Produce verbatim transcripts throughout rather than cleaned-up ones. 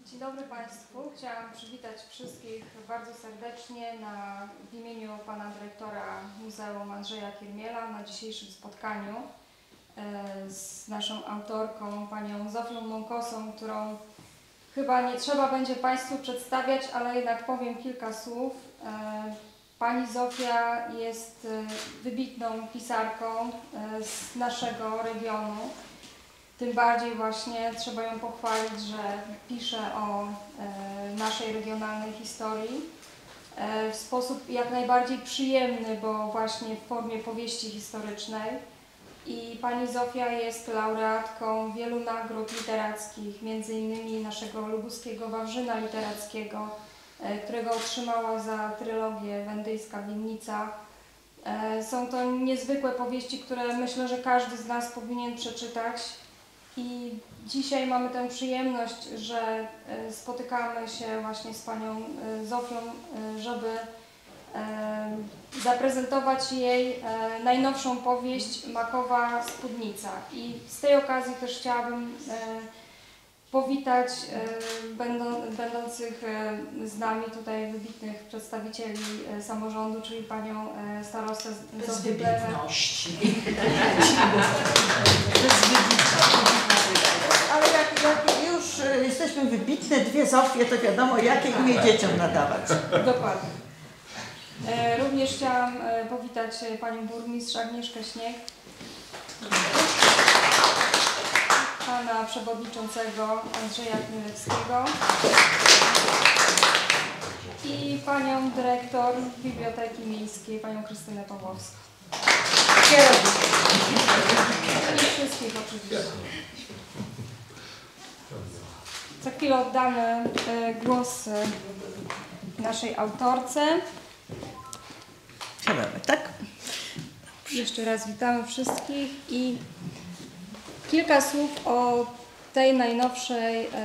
Dzień dobry Państwu. Chciałam przywitać wszystkich bardzo serdecznie na, w imieniu Pana Dyrektora Muzeum Andrzeja Kiermiela na dzisiejszym spotkaniu e, z naszą autorką, Panią Zofią Mąkosą, którą chyba nie trzeba będzie Państwu przedstawiać, ale jednak powiem kilka słów. E, Pani Zofia jest wybitną pisarką e, z naszego regionu. Tym bardziej właśnie trzeba ją pochwalić, że pisze o e, naszej regionalnej historii e, w sposób jak najbardziej przyjemny, bo właśnie w formie powieści historycznej. I pani Zofia jest laureatką wielu nagród literackich, między innymi naszego lubuskiego Wawrzyna Literackiego, e, którego otrzymała za trylogię Wendyjska Winnica. E, są to niezwykłe powieści, które myślę, że każdy z nas powinien przeczytać. I dzisiaj mamy tę przyjemność, że spotykamy się właśnie z Panią Zofią, żeby zaprezentować jej najnowszą powieść Makowa Spódnica. I z tej okazji też chciałabym powitać będą, będących z nami tutaj wybitnych przedstawicieli samorządu, czyli Panią starostę Zofię Glewę. Ale jak, jak już jesteśmy wybitne, dwie Zofie, to wiadomo, jakie imię dzieciom nadawać. Dokładnie. Również chciałam powitać Panią Burmistrz Agnieszkę Śnieg, Pana Przewodniczącego Andrzeja Chmielewskiego i Panią Dyrektor Biblioteki Miejskiej, Panią Krystynę Pawłowską. I wszystkich oczywiście. Za chwilę oddamy głos naszej autorce. Siadamy, tak? Jeszcze raz witamy wszystkich i kilka słów o tej najnowszej e,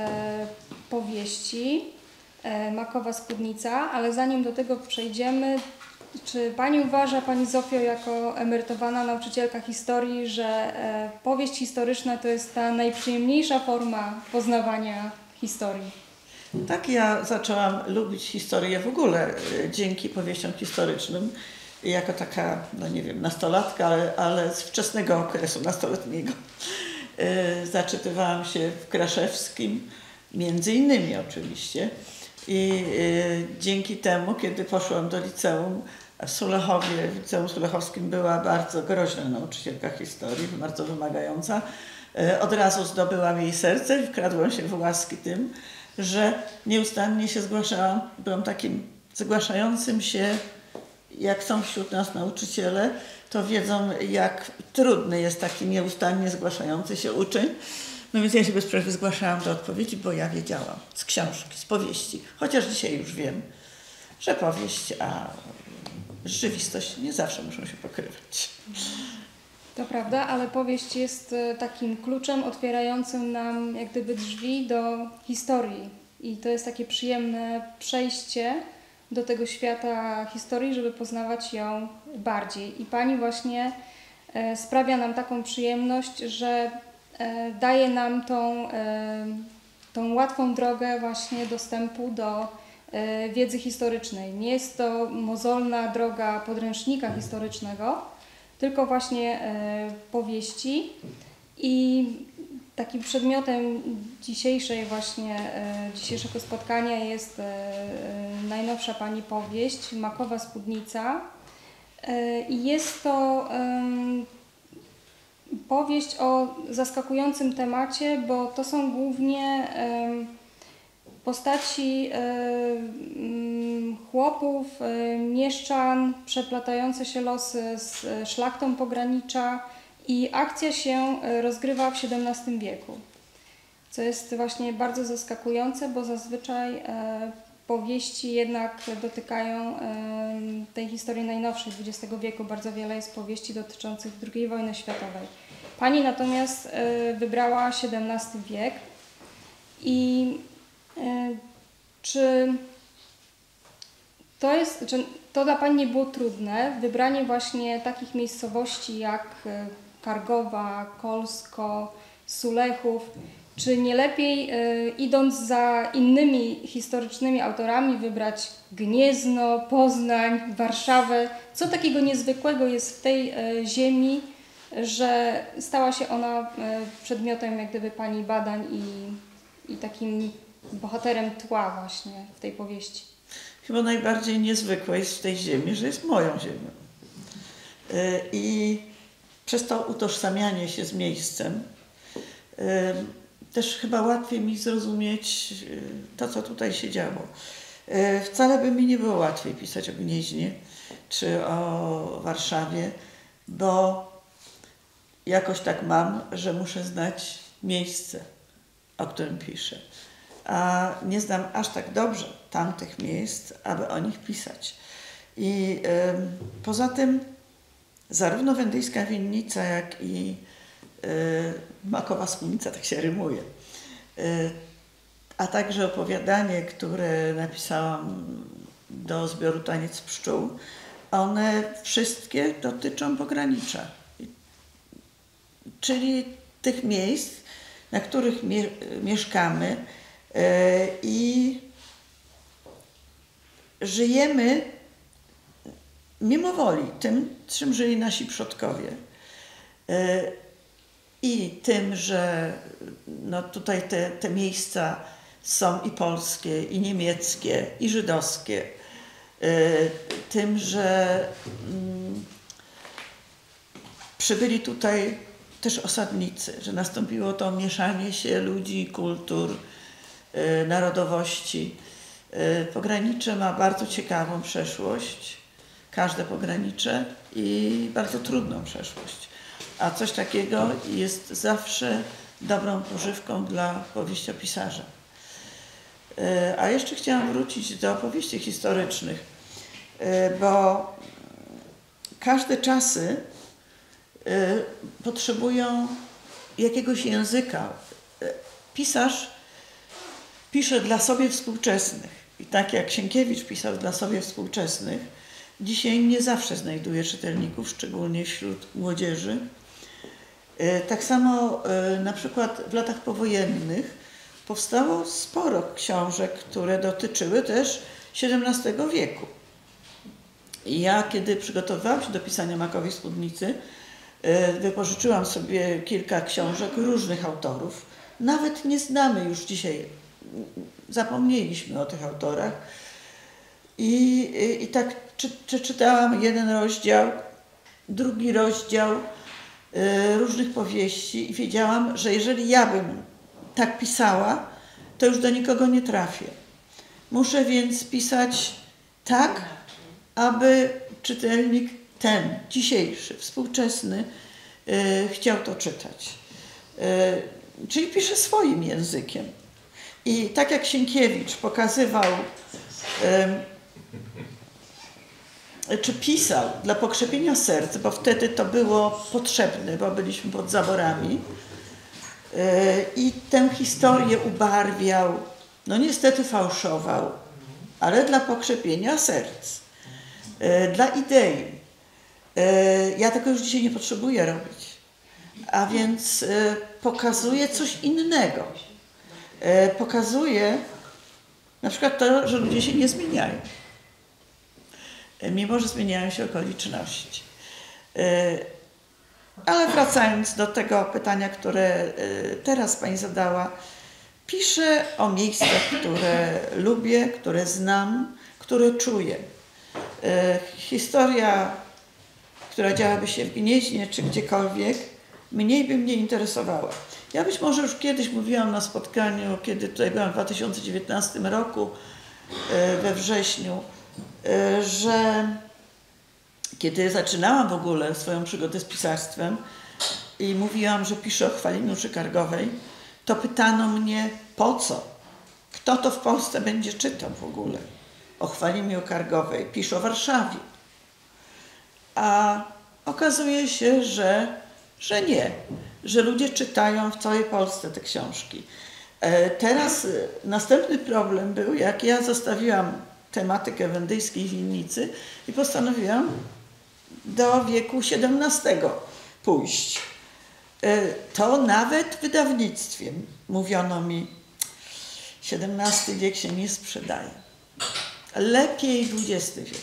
powieści e, Makowa Spódnica, ale zanim do tego przejdziemy, czy Pani uważa, Pani Zofio, jako emerytowana nauczycielka historii, że e, powieść historyczna to jest ta najprzyjemniejsza forma poznawania historii? Tak, ja zaczęłam lubić historię w ogóle dzięki powieściom historycznym. Jako taka, no nie wiem, nastolatka, ale, ale z wczesnego okresu nastoletniego. Yy, zaczytywałam się w Kraszewskim, między innymi oczywiście. I yy, dzięki temu, kiedy poszłam do liceum w Sulechowie, w liceum sulechowskim była bardzo groźna nauczycielka historii, bardzo wymagająca. Yy, od razu zdobyłam jej serce i wkradłam się w łaski tym, że nieustannie się zgłaszałam, byłam takim zgłaszającym się, jak są wśród nas nauczyciele, to wiedzą, jak trudny jest taki nieustannie zgłaszający się uczeń. No więc ja się bez przerwy zgłaszałam do odpowiedzi, bo ja wiedziałam z książki, z powieści, chociaż dzisiaj już wiem, że powieść a rzeczywistość nie zawsze muszą się pokrywać. To prawda, ale powieść jest takim kluczem otwierającym nam jak gdyby drzwi do historii. I to jest takie przyjemne przejście do tego świata historii, żeby poznawać ją bardziej. I Pani właśnie e, sprawia nam taką przyjemność, że e, daje nam tą, e, tą łatwą drogę właśnie dostępu do e, wiedzy historycznej. Nie jest to mozolna droga podręcznika historycznego, tylko właśnie e, powieści. I takim przedmiotem dzisiejszej właśnie, e, dzisiejszego spotkania jest e, najnowsza Pani powieść Makowa Spódnica. E, I jest to e, powieść o zaskakującym temacie, bo to są głównie e, postaci e, m, chłopów, e, mieszczan, przeplatające się losy z szlachtą pogranicza. I akcja się rozgrywa w siedemnastym wieku, co jest właśnie bardzo zaskakujące, bo zazwyczaj e, powieści jednak dotykają e, tej historii najnowszej dwudziestego wieku. Bardzo wiele jest powieści dotyczących drugiej wojny światowej. Pani natomiast e, wybrała siedemnasty wiek. I e, czy to jest, czy to dla Pani nie było trudne, wybranie właśnie takich miejscowości jak Kargowa, Kolsko, Sulechów. Czy nie lepiej, y, idąc za innymi historycznymi autorami, wybrać Gniezno, Poznań, Warszawę? Co takiego niezwykłego jest w tej y, ziemi, że stała się ona y, przedmiotem jak gdyby pani badań i, i takim bohaterem tła właśnie w tej powieści? Chyba najbardziej niezwykłe jest w tej ziemi, że jest moją ziemią. Y, I przez to utożsamianie się z miejscem y, też chyba łatwiej mi zrozumieć to, co tutaj się działo. Wcale by mi nie było łatwiej pisać o Gnieźnie czy o Warszawie, bo jakoś tak mam, że muszę znać miejsce, o którym piszę. A nie znam aż tak dobrze tamtych miejsc, aby o nich pisać. I y, poza tym zarówno Wendyjska Winnica, jak i Makowa Spódnica, tak się rymuje. A także opowiadanie, które napisałam do zbioru Taniec Pszczół, one wszystkie dotyczą pogranicza. Czyli tych miejsc, na których mie mieszkamy i żyjemy mimo woli tym, czym żyli nasi przodkowie. I tym, że no tutaj te, te miejsca są i polskie, i niemieckie, i żydowskie. Tym, że mm, przybyli tutaj też osadnicy, że nastąpiło to mieszanie się ludzi, kultur, narodowości. Pogranicze ma bardzo ciekawą przeszłość, każde pogranicze, i bardzo trudną przeszłość. A coś takiego jest zawsze dobrą pożywką dla powieściopisarza. A jeszcze chciałam wrócić do opowieści historycznych, bo każde czasy potrzebują jakiegoś języka. Pisarz pisze dla sobie współczesnych. I tak jak Sienkiewicz pisał dla sobie współczesnych, dzisiaj nie zawsze znajduje czytelników, szczególnie wśród młodzieży. Tak samo na przykład w latach powojennych powstało sporo książek, które dotyczyły też siedemnastego wieku. I ja, kiedy przygotowywałam się do pisania Makowej Spódnicy, wypożyczyłam sobie kilka książek różnych autorów. Nawet nie znamy już dzisiaj, zapomnieliśmy o tych autorach. I, i, i tak czy, czy czytałam jeden rozdział, drugi rozdział y, różnych powieści i wiedziałam, że jeżeli ja bym tak pisała, to już do nikogo nie trafię. Muszę więc pisać tak, aby czytelnik ten, dzisiejszy, współczesny, y, chciał to czytać. Y, czyli piszę swoim językiem. I tak jak Sienkiewicz pokazywał, y, czy pisał dla pokrzepienia serc, bo wtedy to było potrzebne, bo byliśmy pod zaborami, y, i tę historię ubarwiał, no niestety fałszował, ale dla pokrzepienia serc, y, dla idei. Y, ja tego już dzisiaj nie potrzebuję robić, a więc y, pokazuje coś innego. Y, pokazuje na przykład to, że ludzie się nie zmieniają, mimo że zmieniają się okoliczności. Ale wracając do tego pytania, które teraz Pani zadała, piszę o miejscach, które lubię, które znam, które czuję. Historia, która działaby się w Gnieźnie czy gdziekolwiek, mniej by mnie interesowała. Ja być może już kiedyś mówiłam na spotkaniu, kiedy tutaj byłam w dwa tysiące dziewiętnastym roku, we wrześniu, że kiedy zaczynałam w ogóle swoją przygodę z pisarstwem i mówiłam, że piszę o Chwaliniu czy Kargowej, to pytano mnie, po co? Kto to w Polsce będzie czytał w ogóle o Chwaliniu Kargowej? Piszę o Warszawie. A okazuje się, że, że nie, że ludzie czytają w całej Polsce te książki. Teraz następny problem był, jak ja zostawiłam tematykę wendyjskiej winnicy i postanowiłam do wieku siedemnastego pójść. to nawet wydawnictwem mówiono mi, siedemnasty wiek się nie sprzedaje. Lepiej dwudziesty wiek.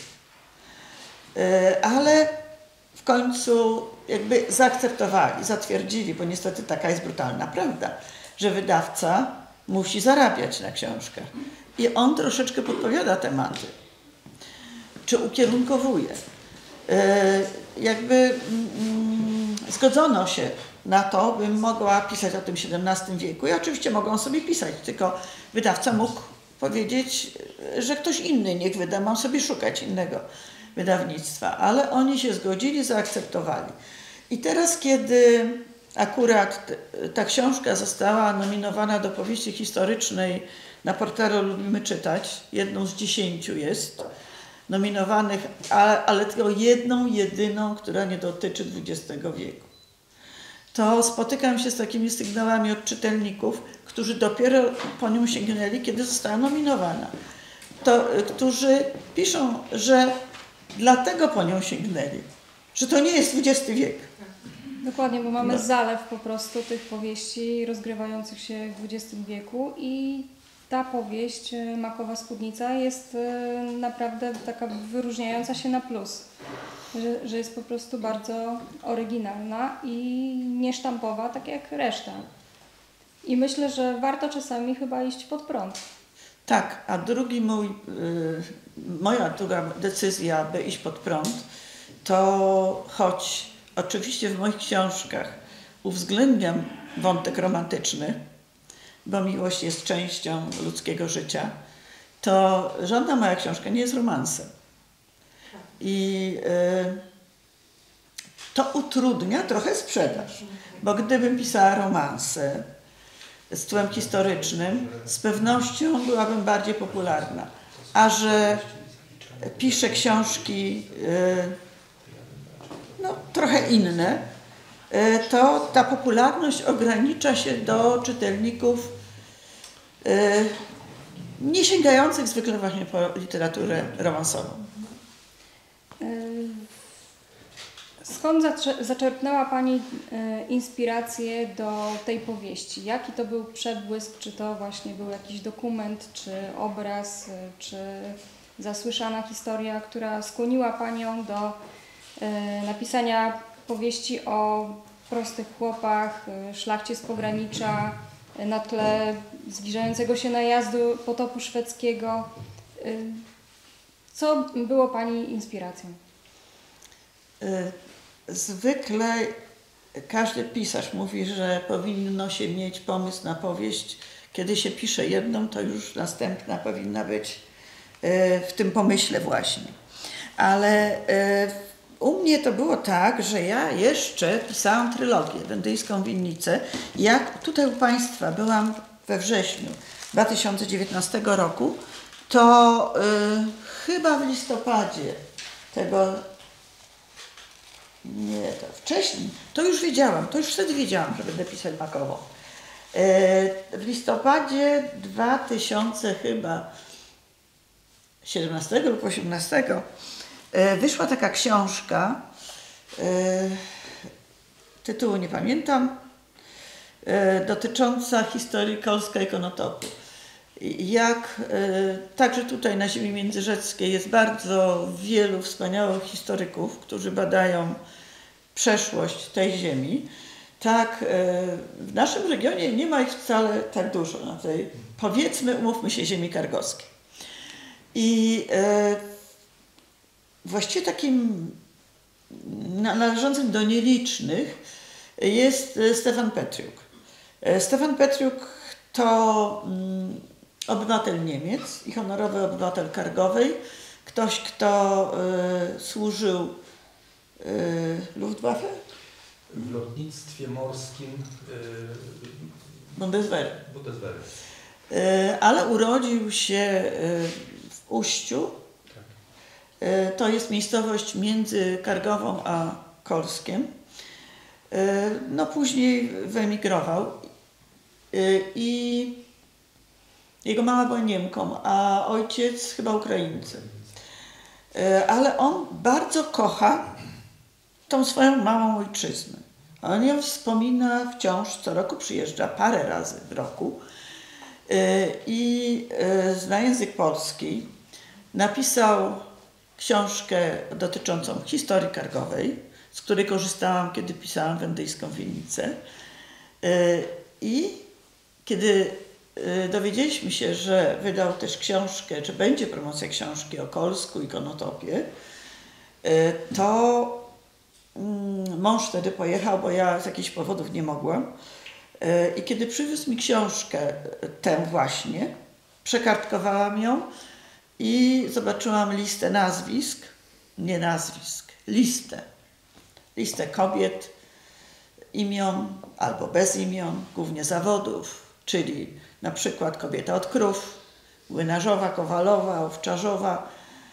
Ale w końcu jakby zaakceptowali, zatwierdzili, bo niestety taka jest brutalna prawda, że wydawca musi zarabiać na książkach. I on troszeczkę podpowiada tematy, czy ukierunkowuje. Jakby mm, zgodzono się na to, bym mogła pisać o tym siedemnastym wieku. I oczywiście mogą sobie pisać, tylko wydawca mógł powiedzieć, że ktoś inny niech wyda, mam sobie szukać innego wydawnictwa. Ale oni się zgodzili, zaakceptowali. I teraz, kiedy akurat ta książka została nominowana do powieści historycznej na portalu Lubimy Czytać, jedną z dziesięciu jest nominowanych, ale, ale tylko jedną, jedyną, która nie dotyczy dwudziestego wieku. To spotykam się z takimi sygnałami od czytelników, którzy dopiero po nią sięgnęli, kiedy została nominowana. To, którzy piszą, że dlatego po nią sięgnęli, że to nie jest dwudziesty wiek. Dokładnie, bo mamy No. zalew po prostu tych powieści rozgrywających się w dwudziestym wieku i ta powieść, Makowa Spódnica, jest naprawdę taka wyróżniająca się na plus. Że, że jest po prostu bardzo oryginalna i niesztampowa, tak jak reszta. I myślę, że warto czasami chyba iść pod prąd. Tak, a drugi mój, y, moja druga decyzja, by iść pod prąd, to choć oczywiście w moich książkach uwzględniam wątek romantyczny, bo miłość jest częścią ludzkiego życia, to żadna moja książka nie jest romansem. I y, to utrudnia trochę sprzedaż, bo gdybym pisała romanse z tłem historycznym, z pewnością byłabym bardziej popularna. A że piszę książki y, no, trochę inne, y, to ta popularność ogranicza się do czytelników y, nie sięgających zwykle właśnie po literaturę romansową. Skąd zaczerpnęła Pani inspirację do tej powieści? Jaki to był przebłysk? Czy to właśnie był jakiś dokument, czy obraz, czy zasłyszana historia, która skłoniła Panią do napisania powieści o prostych chłopach, szlachcie z pogranicza, na tle zbliżającego się najazdu potopu szwedzkiego? Co było Pani inspiracją? Zwykle każdy pisarz mówi, że powinno się mieć pomysł na powieść. Kiedy się pisze jedną, to już następna powinna być w tym pomyśle właśnie. Ale u mnie to było tak, że ja jeszcze pisałam trylogię, Wendyjską Winnicę. Jak tutaj u Państwa byłam we wrześniu dwa tysiące dziewiętnastego roku, to y, chyba w listopadzie tego, nie, to wcześniej, to już wiedziałam, to już wtedy wiedziałam, że będę pisać Makową. Y, w listopadzie dwa tysiące chyba siedemnastego lub osiemnastego y, wyszła taka książka, y, tytułu nie pamiętam, y, dotycząca historii Kolska i Konotopu. Jak y, także tutaj na ziemi międzyrzeckiej jest bardzo wielu wspaniałych historyków, którzy badają przeszłość tej ziemi, tak y, w naszym regionie nie ma ich wcale tak dużo, na tej, powiedzmy, umówmy się, ziemi kargowskiej. I y, właściwie takim należącym do nielicznych jest Stefan Petriuk. Stefan Petriuk to mm, obywatel Niemiec i honorowy obywatel Kargowej. Ktoś, kto y, służył y, Luftwaffe? W lotnictwie morskim y, Bundeswehr. Bundeswehr. Y, ale urodził się y, w Uściu. Tak. Y, to jest miejscowość między Kargową a Kolskiem. Y, no później wyemigrował. Y, I jego mama była Niemką, a ojciec chyba Ukraińcem. Ale on bardzo kocha tą swoją małą ojczyznę. On ją wspomina wciąż, co roku przyjeżdża parę razy w roku i zna język polski. Napisał książkę dotyczącą historii kargowej, z której korzystałam, kiedy pisałam Wendyjską Winnicę. I kiedy dowiedzieliśmy się, że wydał też książkę, czy będzie promocja książki o Kolsku i Konotopie, to mąż wtedy pojechał, bo ja z jakichś powodów nie mogłam. I kiedy przywiózł mi książkę tę właśnie, przekartkowałam ją i zobaczyłam listę nazwisk, nie nazwisk, listę. Listę kobiet, imion albo bez imion, głównie zawodów, czyli na przykład kobieta od krów, młynarzowa, kowalowa, owczarzowa,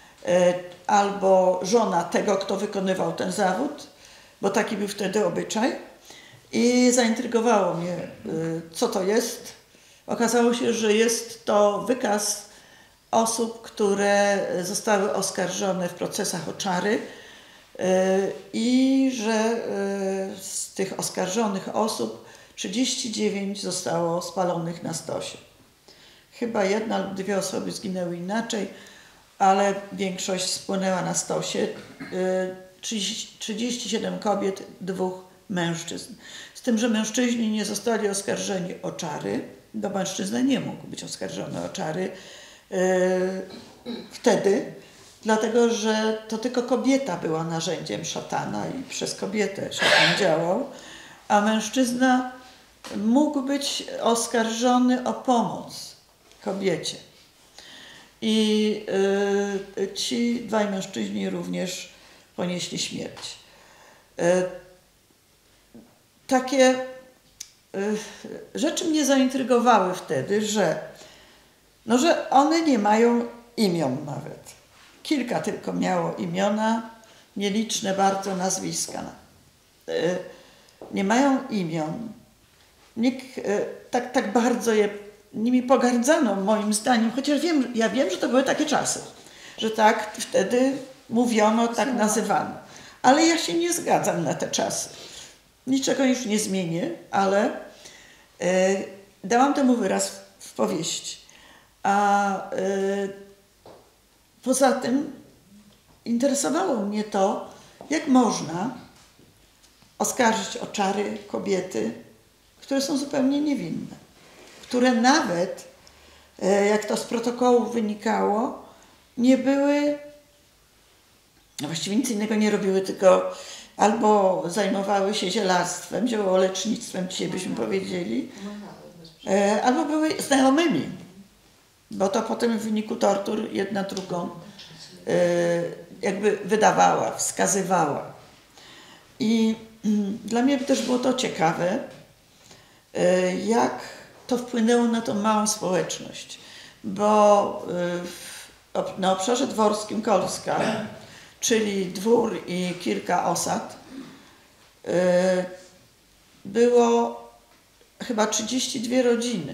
albo żona tego, kto wykonywał ten zawód, bo taki był wtedy obyczaj. I zaintrygowało mnie, co to jest. Okazało się, że jest to wykaz osób, które zostały oskarżone w procesach o czary i że z tych oskarżonych osób trzydzieści dziewięć zostało spalonych na stosie. Chyba jedna lub dwie osoby zginęły inaczej, ale większość spłynęła na stosie. trzydzieści siedem kobiet, dwóch mężczyzn. Z tym, że mężczyźni nie zostali oskarżeni o czary, bo mężczyzna nie mógł być oskarżony o czary yy, wtedy, dlatego że to tylko kobieta była narzędziem szatana i przez kobietę szatan działał, a mężczyzna mógł być oskarżony o pomoc kobiecie. I yy, ci dwaj mężczyźni również ponieśli śmierć. Yy, takie yy, rzeczy mnie zaintrygowały wtedy, że, no, że one nie mają imion nawet. Kilka tylko miało imiona, nieliczne bardzo nazwiska. Yy, nie mają imion. Nikt yy, tak, tak bardzo je nimi pogardzano, moim zdaniem, chociaż wiem, ja wiem, że to były takie czasy, że tak wtedy mówiono, tak nazywano. Ale ja się nie zgadzam na te czasy. Niczego już nie zmienię, ale y, dałam temu wyraz w, w powieści. A y, poza tym interesowało mnie to, jak można oskarżyć o czary kobiety, które są zupełnie niewinne, które nawet, jak to z protokołów wynikało, nie były, no właściwie nic innego nie robiły, tylko albo zajmowały się zielarstwem, ziołolecznictwem, dzisiaj byśmy powiedzieli, albo były znajomymi, bo to potem w wyniku tortur jedna drugą jakby wydawała, wskazywała. I dla mnie też było to ciekawe, jak to wpłynęło na tą małą społeczność, bo na obszarze dworskim Kolska, czyli dwór i kilka osad, było chyba trzydzieści dwie rodziny,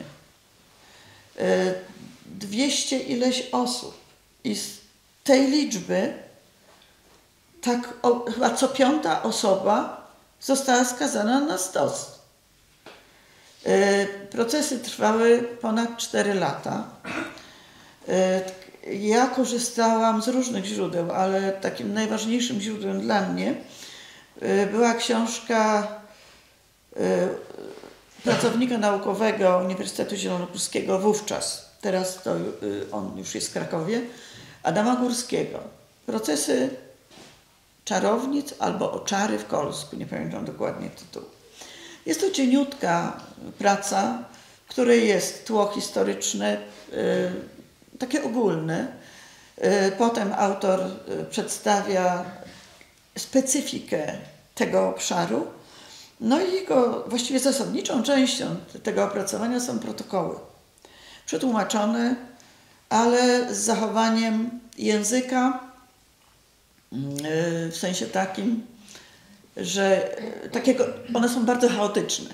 dwieście ileś osób i z tej liczby tak o, chyba co piąta osoba została skazana na stos. Procesy trwały ponad cztery lata. Ja korzystałam z różnych źródeł, ale takim najważniejszym źródłem dla mnie była książka pracownika naukowego Uniwersytetu Zielonogórskiego wówczas, teraz to on już jest w Krakowie, Adama Górskiego. Procesy czarownic albo o czary w Kolsku, nie pamiętam dokładnie tytułu. Jest to cieniutka praca, w której jest tło historyczne, y, takie ogólne. Y, potem autor y, przedstawia specyfikę tego obszaru. No i jego właściwie zasadniczą częścią tego opracowania są protokoły. Przetłumaczone, ale z zachowaniem języka y, w sensie takim, że takiego, one są bardzo chaotyczne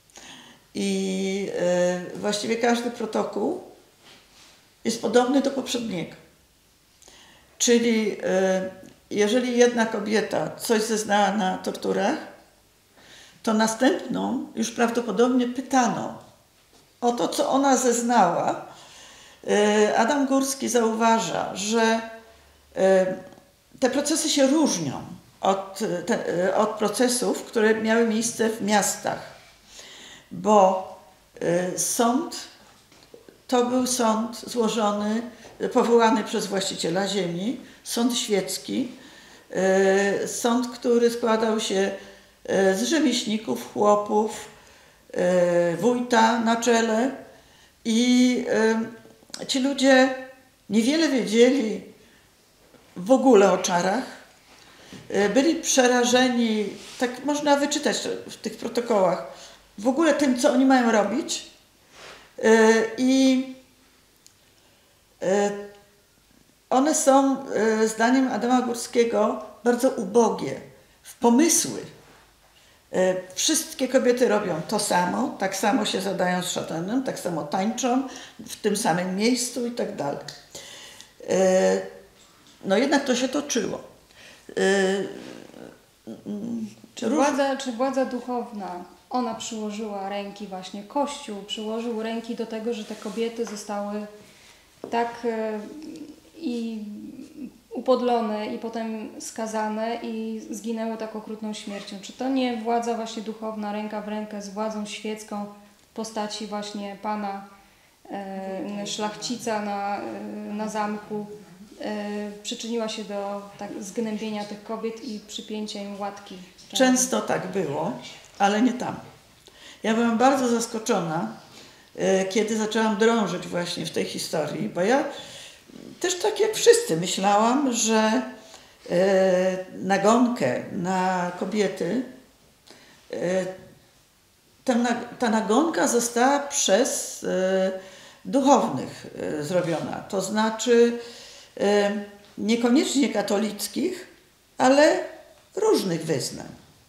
i y, właściwie każdy protokół jest podobny do poprzedniego. Czyli y, jeżeli jedna kobieta coś zeznała na torturach, to następną już prawdopodobnie pytano o to, co ona zeznała. Adam Górski zauważa, że te procesy się różnią od, te, od procesów, które miały miejsce w miastach, bo sąd to był sąd złożony, powołany przez właściciela ziemi, sąd świecki, sąd, który składał się z rzemieślników, chłopów, wójta na czele i ci ludzie niewiele wiedzieli w ogóle o czarach. Byli przerażeni, tak można wyczytać w tych protokołach, w ogóle tym, co oni mają robić. I one są, zdaniem Adama Górskiego, bardzo ubogie w pomysły. Wszystkie kobiety robią to samo, tak samo się zadają z szatanem, tak samo tańczą w tym samym miejscu i tak dalej. No jednak to się toczyło. Czy władza, czy władza duchowna, ona przyłożyła ręki, właśnie Kościół przyłożył ręki do tego, że te kobiety zostały tak i upodlone i potem skazane i zginęły tak okrutną śmiercią. Czy to nie władza właśnie duchowna, ręka w rękę z władzą świecką w postaci właśnie pana e, szlachcica na, na zamku e, przyczyniła się do tak, zgnębienia tych kobiet i przypięcia im łatki? Często tak było, ale nie tam. Ja byłam bardzo zaskoczona, e, kiedy zaczęłam drążyć właśnie w tej historii, bo ja też tak jak wszyscy myślałam, że e, nagonkę na kobiety, e, ta, ta nagonka została przez e, duchownych e, zrobiona. To znaczy e, niekoniecznie katolickich, ale różnych wyznań.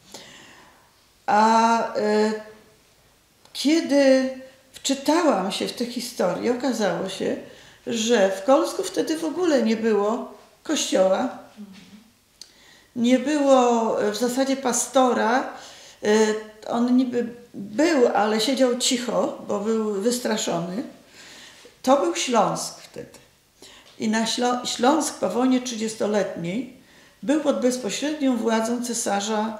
A e, kiedy wczytałam się w tę historię, okazało się, że w Kolsku wtedy w ogóle nie było kościoła, nie było w zasadzie pastora. On niby był, ale siedział cicho, bo był wystraszony. To był Śląsk wtedy. I na Ślą- Śląsk po wojnie trzydziestoletniej był pod bezpośrednią władzą cesarza,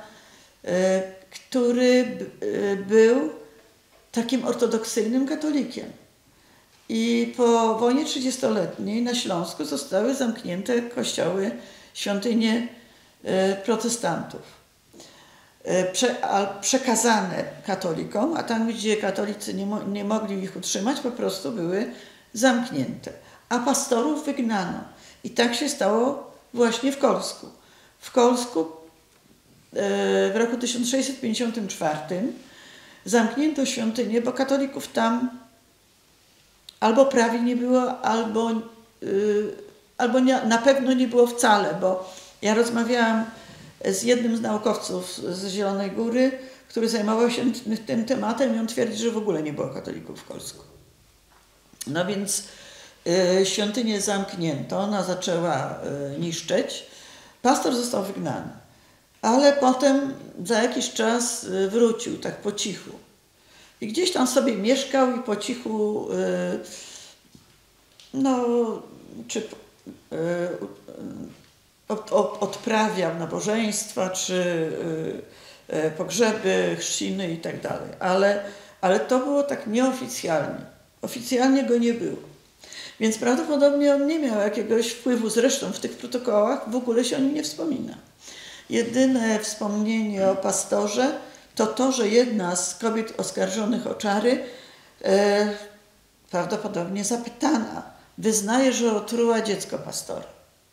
który był takim ortodoksyjnym katolikiem. I po wojnie trzydziestoletniej na Śląsku zostały zamknięte kościoły, świątynie protestantów. Prze, a przekazane katolikom, a tam, gdzie katolicy nie, mo, nie mogli ich utrzymać, po prostu były zamknięte. A pastorów wygnano. I tak się stało właśnie w Kolsku. W Kolsku w roku tysiąc sześćset pięćdziesiątym czwartym zamknięto świątynię, bo katolików tam albo prawie nie było, albo, yy, albo nie, na pewno nie było wcale, bo ja rozmawiałam z jednym z naukowców z Zielonej Góry, który zajmował się tym tematem i on twierdzi, że w ogóle nie było katolików w Kolsku. No więc yy, świątynię zamknięto, ona zaczęła yy, niszczeć, pastor został wygnany, ale potem za jakiś czas yy, wrócił tak po cichu. I gdzieś tam sobie mieszkał i po cichu yy, no, czy yy, od, od, odprawiał nabożeństwa, czy yy, yy, pogrzeby, chrzciny i tak dalej. Ale, ale to było tak nieoficjalnie. Oficjalnie go nie było. Więc prawdopodobnie on nie miał jakiegoś wpływu. Zresztą w tych protokołach w ogóle się o nim nie wspomina. Jedyne wspomnienie o pastorze to to, że jedna z kobiet oskarżonych o czary, e, prawdopodobnie zapytana, wyznaje, że otruła dziecko pastora.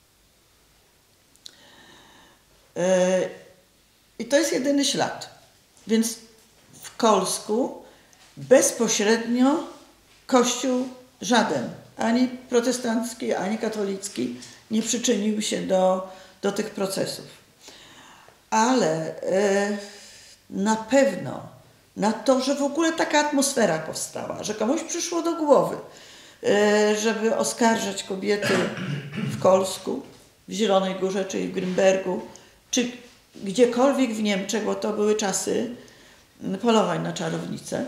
E, I to jest jedyny ślad. Więc w Kolsku bezpośrednio Kościół żaden, ani protestancki, ani katolicki, nie przyczynił się do, do tych procesów. Ale e, na pewno na to, że w ogóle taka atmosfera powstała, że komuś przyszło do głowy, żeby oskarżać kobiety w Kolsku, w Zielonej Górze, czy w Grünbergu, czy gdziekolwiek w Niemczech, bo to były czasy polowań na czarownice,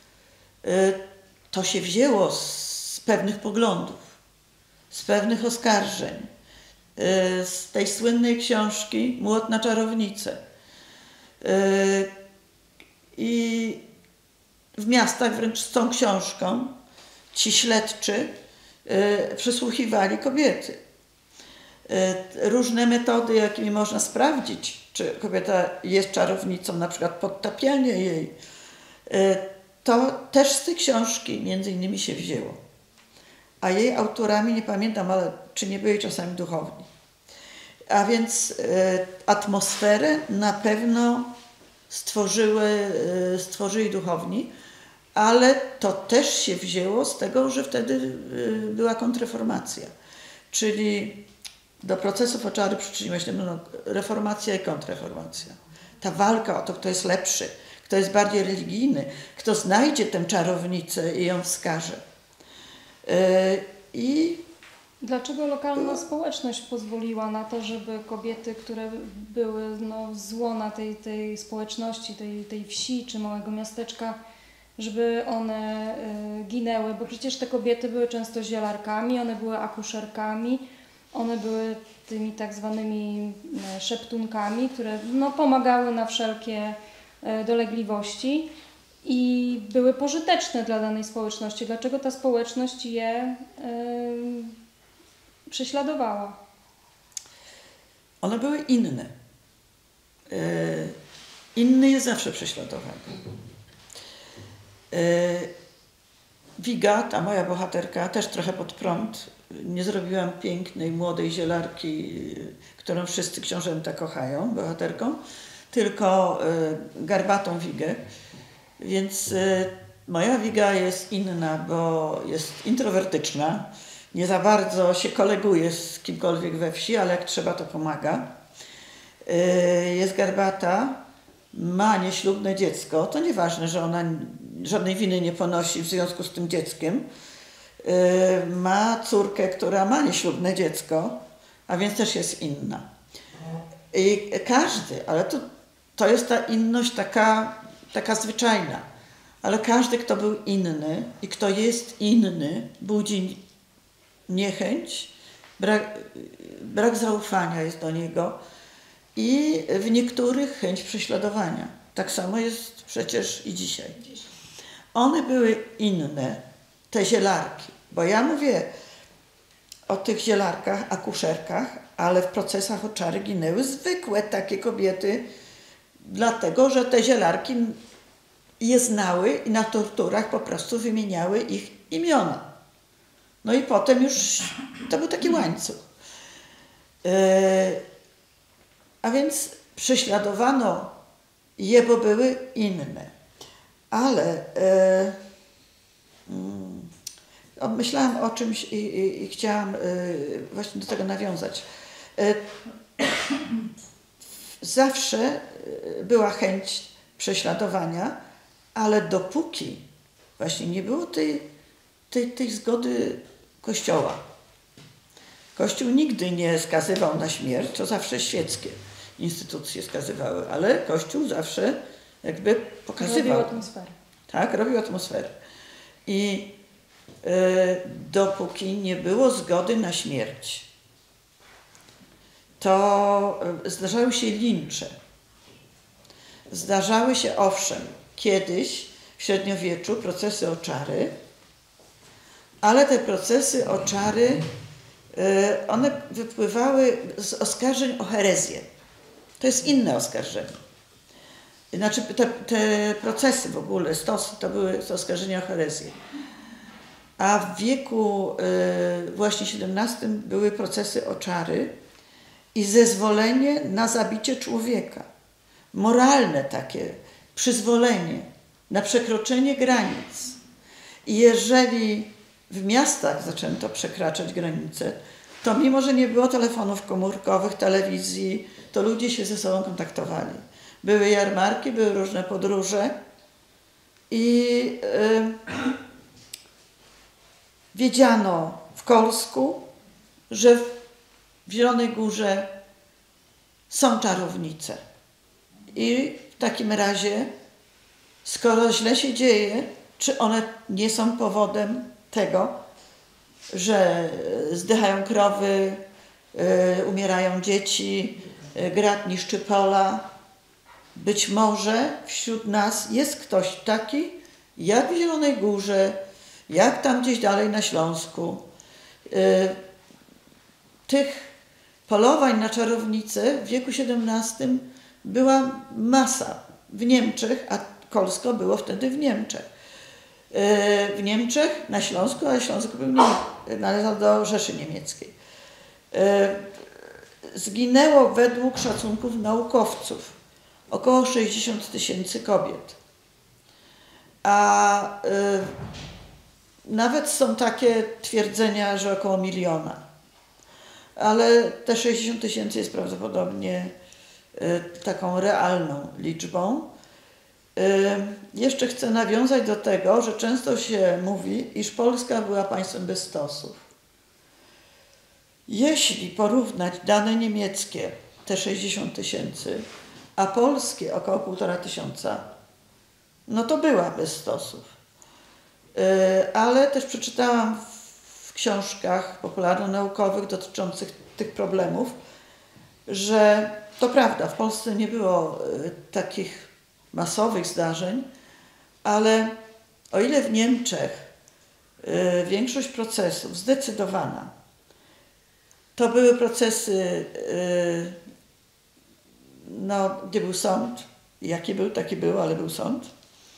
to się wzięło z pewnych poglądów, z pewnych oskarżeń, z tej słynnej książki Młot na czarownicę. I w miastach wręcz z tą książką ci śledczy przesłuchiwali kobiety. Różne metody, jakimi można sprawdzić, czy kobieta jest czarownicą, na przykład podtapianie jej, to też z tej książki między innymi się wzięło. A jej autorami, nie pamiętam, ale czy nie byli czasami duchowni. A więc atmosferę na pewno stworzyły, stworzyli duchowni, ale to też się wzięło z tego, że wtedy była kontrreformacja. Czyli do procesów o czary przyczyniła się no, reformacja i kontrreformacja. Ta walka o to, kto jest lepszy, kto jest bardziej religijny, kto znajdzie tę czarownicę i ją wskaże. Yy, I Dlaczego lokalna społeczność pozwoliła na to, żeby kobiety, które były no, z łona tej, tej społeczności, tej, tej wsi czy małego miasteczka, żeby one y, ginęły? Bo przecież te kobiety były często zielarkami, one były akuszerkami, one były tymi tak zwanymi y, szeptunkami, które no, pomagały na wszelkie y, dolegliwości i były pożyteczne dla danej społeczności. Dlaczego ta społeczność je y, prześladowała? one były inne. Yy, inny jest zawsze prześladowany. Yy, Wiga, ta moja bohaterka, też trochę pod prąd. Nie zrobiłam pięknej, młodej zielarki, którą wszyscy książęta kochają, bohaterką, tylko yy, garbatą Wigę. Więc yy, moja Wiga jest inna, bo jest introwertyczna. Nie za bardzo się koleguje z kimkolwiek we wsi, ale jak trzeba, to pomaga. Yy, jest garbata, ma nieślubne dziecko. To nieważne, że ona żadnej winy nie ponosi w związku z tym dzieckiem. Yy, ma córkę, która ma nieślubne dziecko, a więc też jest inna. I każdy, ale to, to jest ta inność taka, taka zwyczajna, ale każdy, kto był inny i kto jest inny, budzi niechęć, brak, brak zaufania jest do niego i w niektórych chęć prześladowania. Tak samo jest przecież i dzisiaj. One były inne, te zielarki, bo ja mówię o tych zielarkach, akuszerkach, ale w procesach o czary ginęły zwykłe takie kobiety, dlatego że te zielarki je znały i na torturach po prostu wymieniały ich imiona. No i potem już to był taki łańcuch. Yy, a więc prześladowano je, bo były inne. Ale yy, myślałam o czymś i, i, i chciałam yy, właśnie do tego nawiązać. Yy, zawsze była chęć prześladowania, ale dopóki właśnie nie było tej, tej, tej zgody Kościoła. Kościół nigdy nie skazywał na śmierć, to zawsze świeckie instytucje skazywały, ale Kościół zawsze jakby pokazywał. Robił atmosferę. Tak, robił atmosferę. I y, dopóki nie było zgody na śmierć, to y, zdarzały się lincze. Zdarzały się, owszem, kiedyś w średniowieczu procesy o czary, ale te procesy o czary, one wypływały z oskarżeń o herezję. To jest inne oskarżenie. Znaczy te, te procesy w ogóle, stosy, to były oskarżenia o herezję. A w wieku właśnie siedemnastym były procesy o czary i zezwolenie na zabicie człowieka. Moralne takie przyzwolenie na przekroczenie granic. I jeżeli w miastach zaczęto przekraczać granice, to mimo, że nie było telefonów komórkowych, telewizji, to ludzie się ze sobą kontaktowali. Były jarmarki, były różne podróże i yy, wiedziano w Kolsku, że w Zielonej Górze są czarownice. I w takim razie Skoro źle się dzieje, czy one nie są powodem tego, że zdychają krowy, y, umierają dzieci, y, grad niszczy pola? Być może wśród nas jest ktoś taki, jak w Zielonej Górze, jak tam gdzieś dalej na Śląsku. Y, tych polowań na czarownice w wieku siedemnastym była masa w Niemczech, a Kolsko było wtedy w Niemczech. W Niemczech, na Śląsku, ale Śląsk był nie, należał do Rzeszy Niemieckiej. Zginęło według szacunków naukowców około sześćdziesiąt tysięcy kobiet. A y, nawet są takie twierdzenia, że około miliona. Ale te sześćdziesiąt tysięcy jest prawdopodobnie y, taką realną liczbą. Jeszcze chcę nawiązać do tego, że często się mówi, iż Polska była państwem bez stosów. Jeśli porównać dane niemieckie, te sześćdziesiąt tysięcy, a polskie około półtora tysiąca, no to była bez stosów. Ale też przeczytałam w książkach popularno-naukowych dotyczących tych problemów, że to prawda, w Polsce nie było takich masowych zdarzeń, ale o ile w Niemczech y, większość procesów, zdecydowana, to były procesy, y, no, gdzie był sąd, jaki był, taki był, ale był sąd,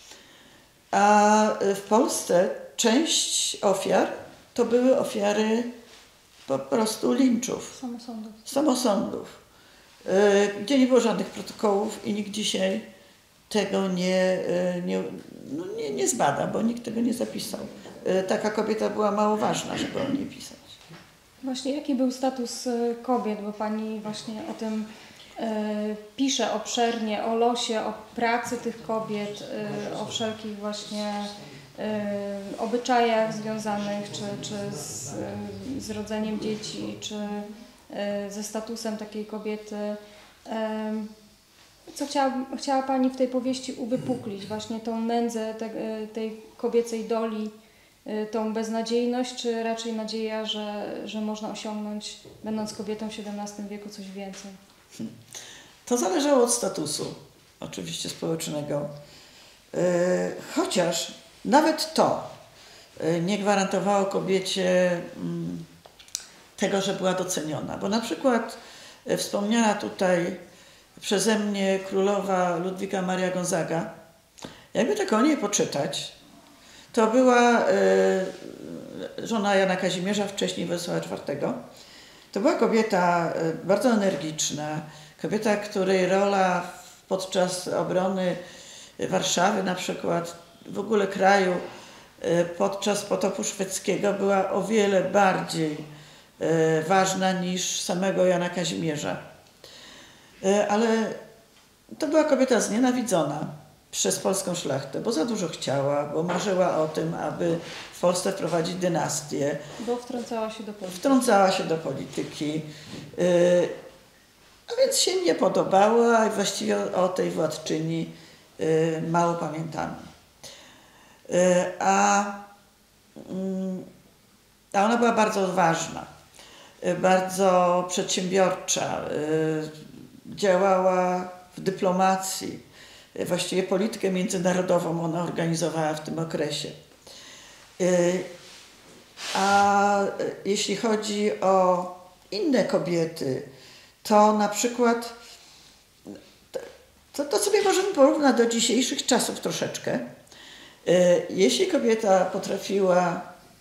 a w Polsce część ofiar to były ofiary po prostu linczów, Samosądów. samosądów, y, gdzie nie było żadnych protokołów i nikt dzisiaj tego nie, nie, no nie, nie zbada, bo nikt tego nie zapisał. Taka kobieta była mało ważna, żeby o niej pisać. Właśnie jaki był status kobiet, bo Pani właśnie o tym e, pisze obszernie, o losie, o pracy tych kobiet, e, o wszelkich właśnie e, obyczajach związanych, czy, czy z, z rodzeniem dzieci, czy e, ze statusem takiej kobiety. E, Co chciała, chciała Pani w tej powieści uwypuklić? Właśnie tą nędzę te, tej kobiecej doli, tą beznadziejność, czy raczej nadzieja, że, że można osiągnąć, będąc kobietą w siedemnastym wieku, coś więcej? To zależało od statusu, oczywiście społecznego. Chociaż nawet to nie gwarantowało kobiecie tego, że była doceniona. Bo na przykład wspomniana tutaj przeze mnie królowa Ludwika Maria Gonzaga, jakby tak o niej poczytać, to była y, żona Jana Kazimierza, wcześniej Władysława czwartego. To była kobieta y, bardzo energiczna, kobieta, której rola podczas obrony Warszawy na przykład, w ogóle kraju, y, podczas potopu szwedzkiego była o wiele bardziej y, ważna niż samego Jana Kazimierza. Ale to była kobieta znienawidzona przez polską szlachtę, bo za dużo chciała, bo marzyła o tym, aby w Polsce wprowadzić dynastię. Bo wtrącała się do polityki. Wtrącała się do polityki. A więc się nie podobała i właściwie o tej władczyni mało pamiętamy. A, a ona była bardzo odważna, bardzo przedsiębiorcza. Działała w dyplomacji, właściwie politykę międzynarodową ona organizowała w tym okresie. A jeśli chodzi o inne kobiety, to na przykład, to, to sobie możemy porównać do dzisiejszych czasów troszeczkę. Jeśli kobieta potrafiła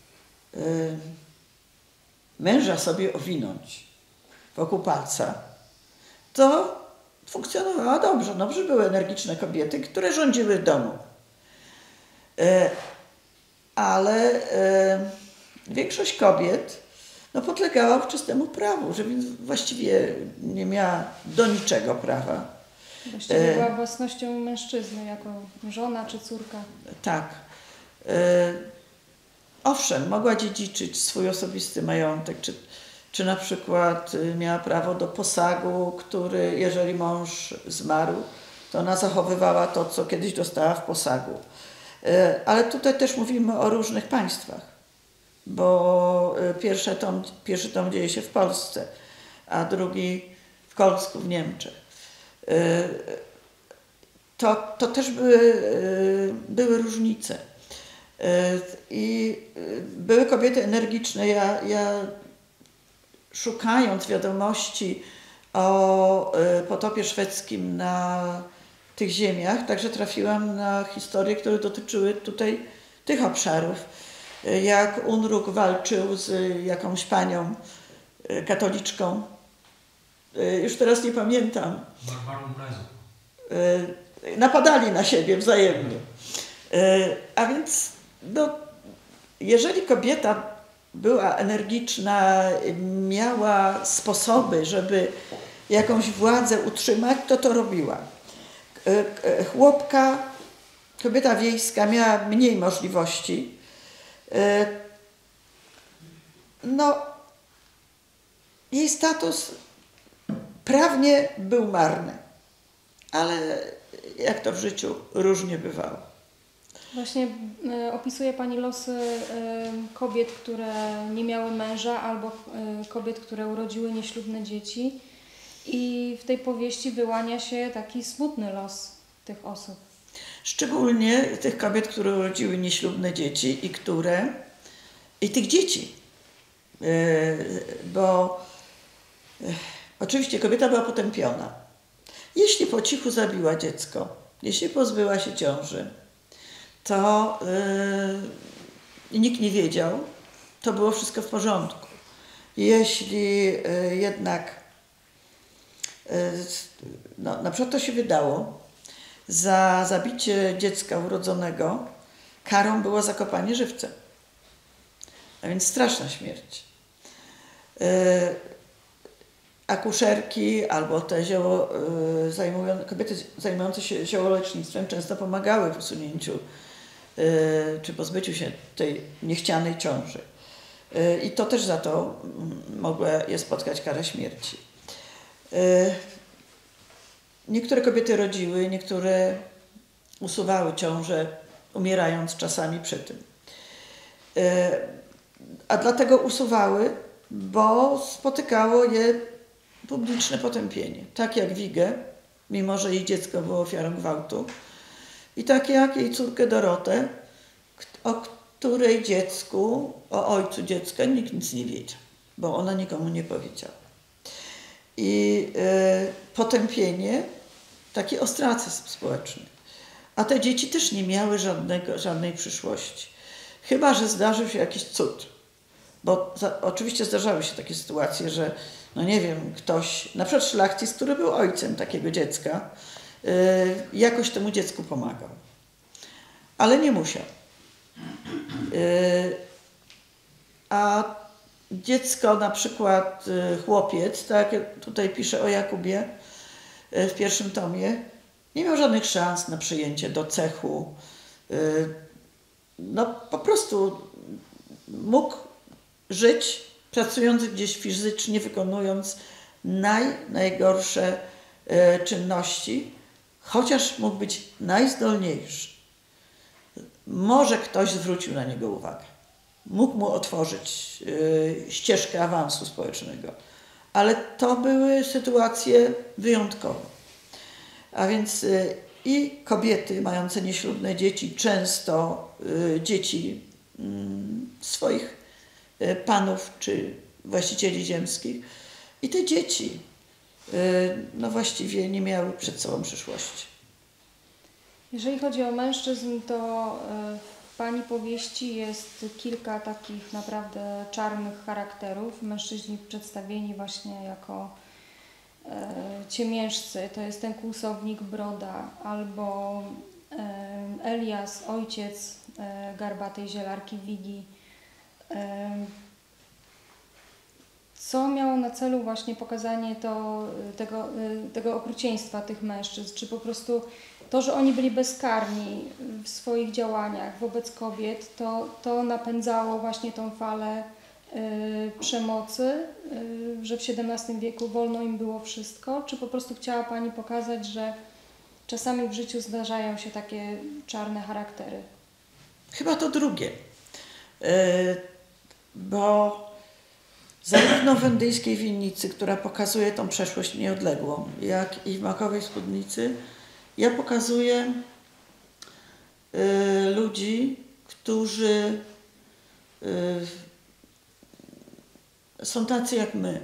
męża sobie owinąć wokół palca, to funkcjonowała dobrze. Dobrze były energiczne kobiety, które rządziły domu. E, ale e, większość kobiet no, podlegała ówczesnemu prawu, że więc właściwie nie miała do niczego prawa. Właściwie była własnością mężczyzny, jako żona czy córka. Tak. E, owszem, mogła dziedziczyć swój osobisty majątek, czy Czy na przykład miała prawo do posagu, który, jeżeli mąż zmarł, to ona zachowywała to, co kiedyś dostała w posagu. E, ale tutaj też mówimy o różnych państwach, bo e, pierwszy tom, pierwszy tom dzieje się w Polsce, a drugi w Kolsku, w Niemczech. E, to, to też były, e, były różnice. E, I były kobiety energiczne. Ja, ja szukając wiadomości o potopie szwedzkim na tych ziemiach, także trafiłam na historie, które dotyczyły tutaj tych obszarów. Jak Unruk walczył z jakąś panią katoliczką. Już teraz nie pamiętam. Napadali na siebie wzajemnie. A więc no, jeżeli kobieta była energiczna, miała sposoby, żeby jakąś władzę utrzymać, to to robiła. Chłopka, kobieta wiejska miała mniej możliwości. No, jej status prawnie był marny, ale jak to w życiu różnie bywało. Właśnie y, opisuje Pani losy y, kobiet, które nie miały męża, albo y, kobiet, które urodziły nieślubne dzieci. I w tej powieści wyłania się taki smutny los tych osób. Szczególnie tych kobiet, które urodziły nieślubne dzieci i które... i tych dzieci. Yy, bo yy, oczywiście kobieta była potępiona. Jeśli po cichu zabiła dziecko, jeśli pozbyła się ciąży, to yy, nikt nie wiedział, to było wszystko w porządku. Jeśli yy, jednak yy, no, na przykład to się wydało, za zabicie dziecka urodzonego karą było zakopanie żywcem. A więc straszna śmierć. Yy, akuszerki albo te zioło, yy, zajmują, kobiety zajmujące się ziołolecznictwem często pomagały w usunięciu yy, czy pozbyciu się tej niechcianej ciąży. Yy, I to też za to mogła je spotkać kara śmierci. Yy, niektóre kobiety rodziły, niektóre usuwały ciążę, umierając czasami przy tym. Yy, a dlatego usuwały, bo spotykało je publiczne potępienie. Tak jak Wigę, mimo że jej dziecko było ofiarą gwałtu, i tak jak jej córkę Dorotę, o której dziecku, o ojcu dziecka nikt nic nie wiedział, bo ona nikomu nie powiedziała. I y, potępienie, taki ostracyzm społeczny. A te dzieci też nie miały żadnego, żadnej przyszłości. Chyba że zdarzył się jakiś cud. Bo za, oczywiście zdarzały się takie sytuacje, że no nie wiem, ktoś, na przykład szlachcic, który był ojcem takiego dziecka, yy, jakoś temu dziecku pomagał. Ale nie musiał. Yy, a dziecko, na przykład yy, chłopiec, tak jak tutaj pisze o Jakubie yy, w pierwszym tomie, nie miał żadnych szans na przyjęcie do cechu. Yy, no po prostu mógł żyć, pracując gdzieś fizycznie, wykonując naj, najgorsze e, czynności, chociaż mógł być najzdolniejszy. Może ktoś zwrócił na niego uwagę. Mógł mu otworzyć e, ścieżkę awansu społecznego. Ale to były sytuacje wyjątkowe. A więc e, i kobiety mające nieślubne dzieci, często e, dzieci mm, swoich panów czy właścicieli ziemskich. I te dzieci no właściwie nie miały przed sobą przyszłości. Jeżeli chodzi o mężczyzn, to w Pani powieści jest kilka takich naprawdę czarnych charakterów. Mężczyźni przedstawieni właśnie jako ciemiężcy. To jest ten kłusownik Broda albo Elias, ojciec garbatej zielarki Wigi. Co miało na celu właśnie pokazanie to, tego, tego okrucieństwa tych mężczyzn? Czy po prostu to, że oni byli bezkarni w swoich działaniach wobec kobiet, to, to napędzało właśnie tą falę y, przemocy, y, że w siedemnastym wieku wolno im było wszystko? Czy po prostu chciała Pani pokazać, że czasami w życiu zdarzają się takie czarne charaktery? Chyba to drugie. Yy, bo zarówno w Wendyjskiej Winnicy, która pokazuje tą przeszłość nieodległą, jak i w Makowej Spódnicy, ja pokazuję y, ludzi, którzy y, są tacy jak my.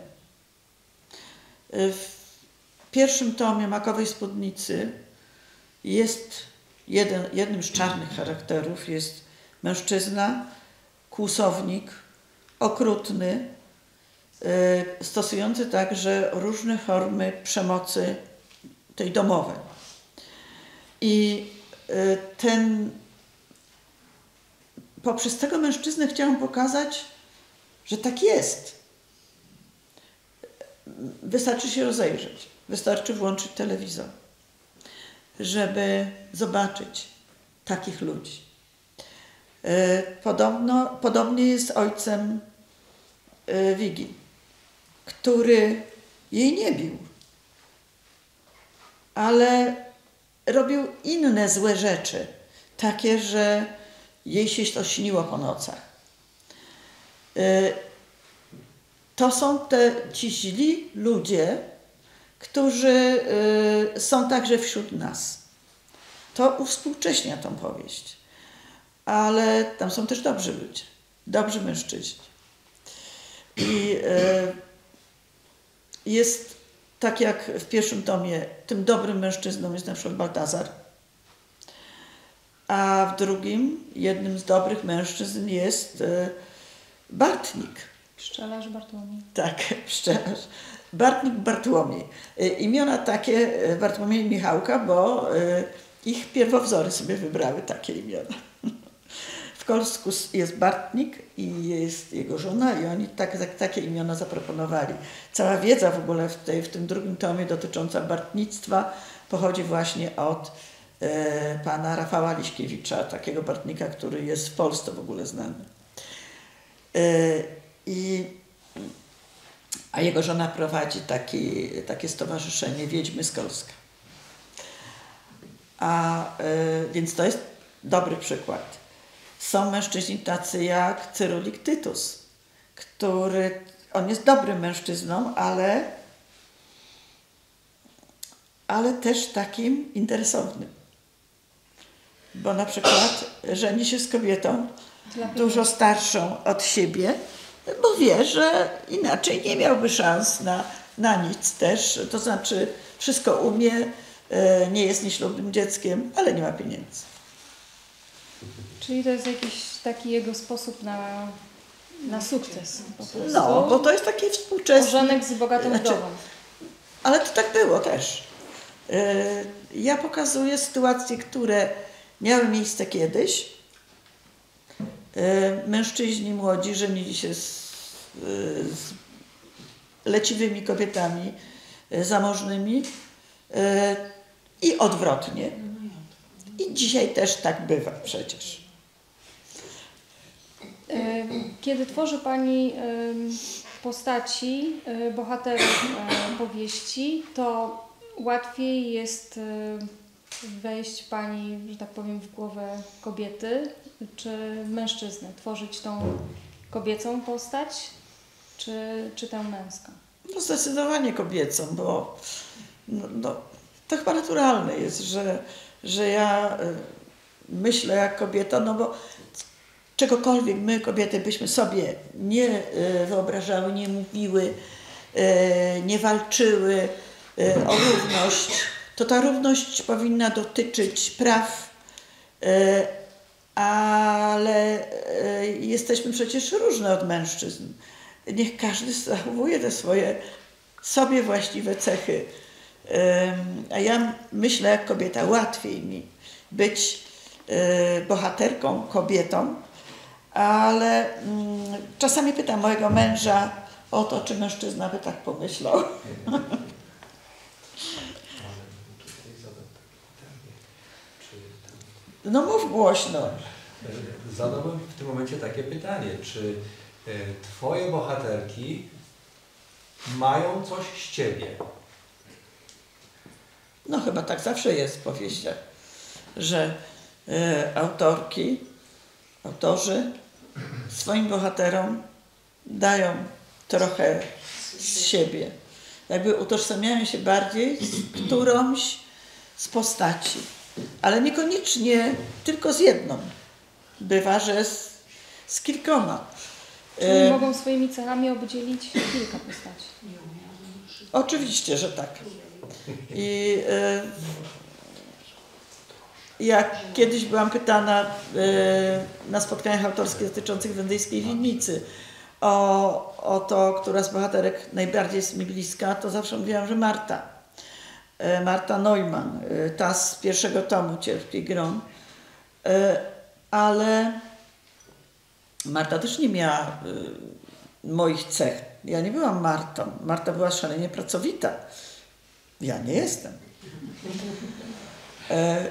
Y, w pierwszym tomie Makowej Spódnicy jest jeden, jednym z czarnych charakterów jest mężczyzna, kłusownik, okrutny, y, stosujący także różne formy przemocy tej domowej. I y, ten, poprzez tego mężczyznę chciałam pokazać, że tak jest. Wystarczy się rozejrzeć, wystarczy włączyć telewizor, żeby zobaczyć takich ludzi. Y, podobno, podobnie jest ojcem y, Wigi, który jej nie bił, ale robił inne złe rzeczy, takie, że jej się to śniło po nocach. To są te, ci źli ludzie, którzy są także wśród nas. To uwspółcześnia tą powieść. Ale tam są też dobrzy ludzie, dobrzy mężczyźni. I jest tak jak w pierwszym tomie, tym dobrym mężczyzną jest na przykład Baltazar, a w drugim jednym z dobrych mężczyzn jest Bartnik. Pszczelarz Bartłomiej. Tak, pszczelarz. Bartnik Bartłomiej. Imiona takie Bartłomiej i Michałka, bo ich pierwowzory sobie wybrały takie imiona. W Kolsku jest Bartnik i jest jego żona i oni tak, tak, takie imiona zaproponowali. Cała wiedza w ogóle w, tej, w tym drugim tomie dotycząca bartnictwa pochodzi właśnie od e, pana Rafała Liśkiewicza, takiego bartnika, który jest w Polsce w ogóle znany. E, i, a jego żona prowadzi taki, takie stowarzyszenie Wiedźmy z Kolska. A, e, więc to jest dobry przykład. Są mężczyźni tacy jak Cyrulik Tytus, który, on jest dobrym mężczyzną, ale, ale też takim interesownym. Bo na przykład żeni się z kobietą dużo starszą od siebie, bo wie, że inaczej nie miałby szans na, na nic też. To znaczy wszystko umie, nie jest nieślubnym dzieckiem, ale nie ma pieniędzy. Czyli to jest jakiś taki jego sposób na, na sukces po prostu. No, bo to jest takie współczesne... Korzonek z bogatą znaczy, wdową. Ale to tak było też. Ja pokazuję sytuacje, które miały miejsce kiedyś. Mężczyźni młodzi żenili się z, z leciwymi kobietami zamożnymi i odwrotnie. I dzisiaj też tak bywa przecież. Kiedy tworzy Pani postaci, bohaterów powieści, to łatwiej jest wejść Pani, że tak powiem, w głowę kobiety czy mężczyzny? Tworzyć tą kobiecą postać czy, czy tę męską? No zdecydowanie kobiecą, bo no, no, to chyba naturalne jest, że, że ja myślę jak kobieta, no bo czegokolwiek my, kobiety, byśmy sobie nie wyobrażały, nie mówiły, nie walczyły o równość, to ta równość powinna dotyczyć praw, ale jesteśmy przecież różne od mężczyzn. Niech każdy zachowuje te swoje sobie właściwe cechy. A ja myślę jak kobieta, łatwiej mi być bohaterką, kobietą, ale mm, czasami pytam mojego męża o to, czy mężczyzna by tak pomyślał. No mów głośno. Zadałbym w tym momencie takie pytanie, czy twoje bohaterki mają coś z ciebie? no chyba tak zawsze jest w powieściach, że y, autorki, autorzy swoim bohaterom dają trochę z siebie. Jakby utożsamiają się bardziej z którąś z postaci. Ale niekoniecznie tylko z jedną. Bywa, że z, z kilkoma. Czyli E, mogą swoimi cechami obdzielić kilka postaci. Oczywiście, że tak. I e, jak kiedyś byłam pytana e, na spotkaniach autorskich dotyczących wendyjskiej winnicy o, o to, która z bohaterek najbardziej jest mi bliska, to zawsze mówiłam, że Marta. E, Marta Neumann, e, ta z pierwszego tomu Cierpki Gron. E, ale Marta też nie miała y, moich cech. Ja nie byłam Martą. Marta była szalenie pracowita. Ja nie jestem. E,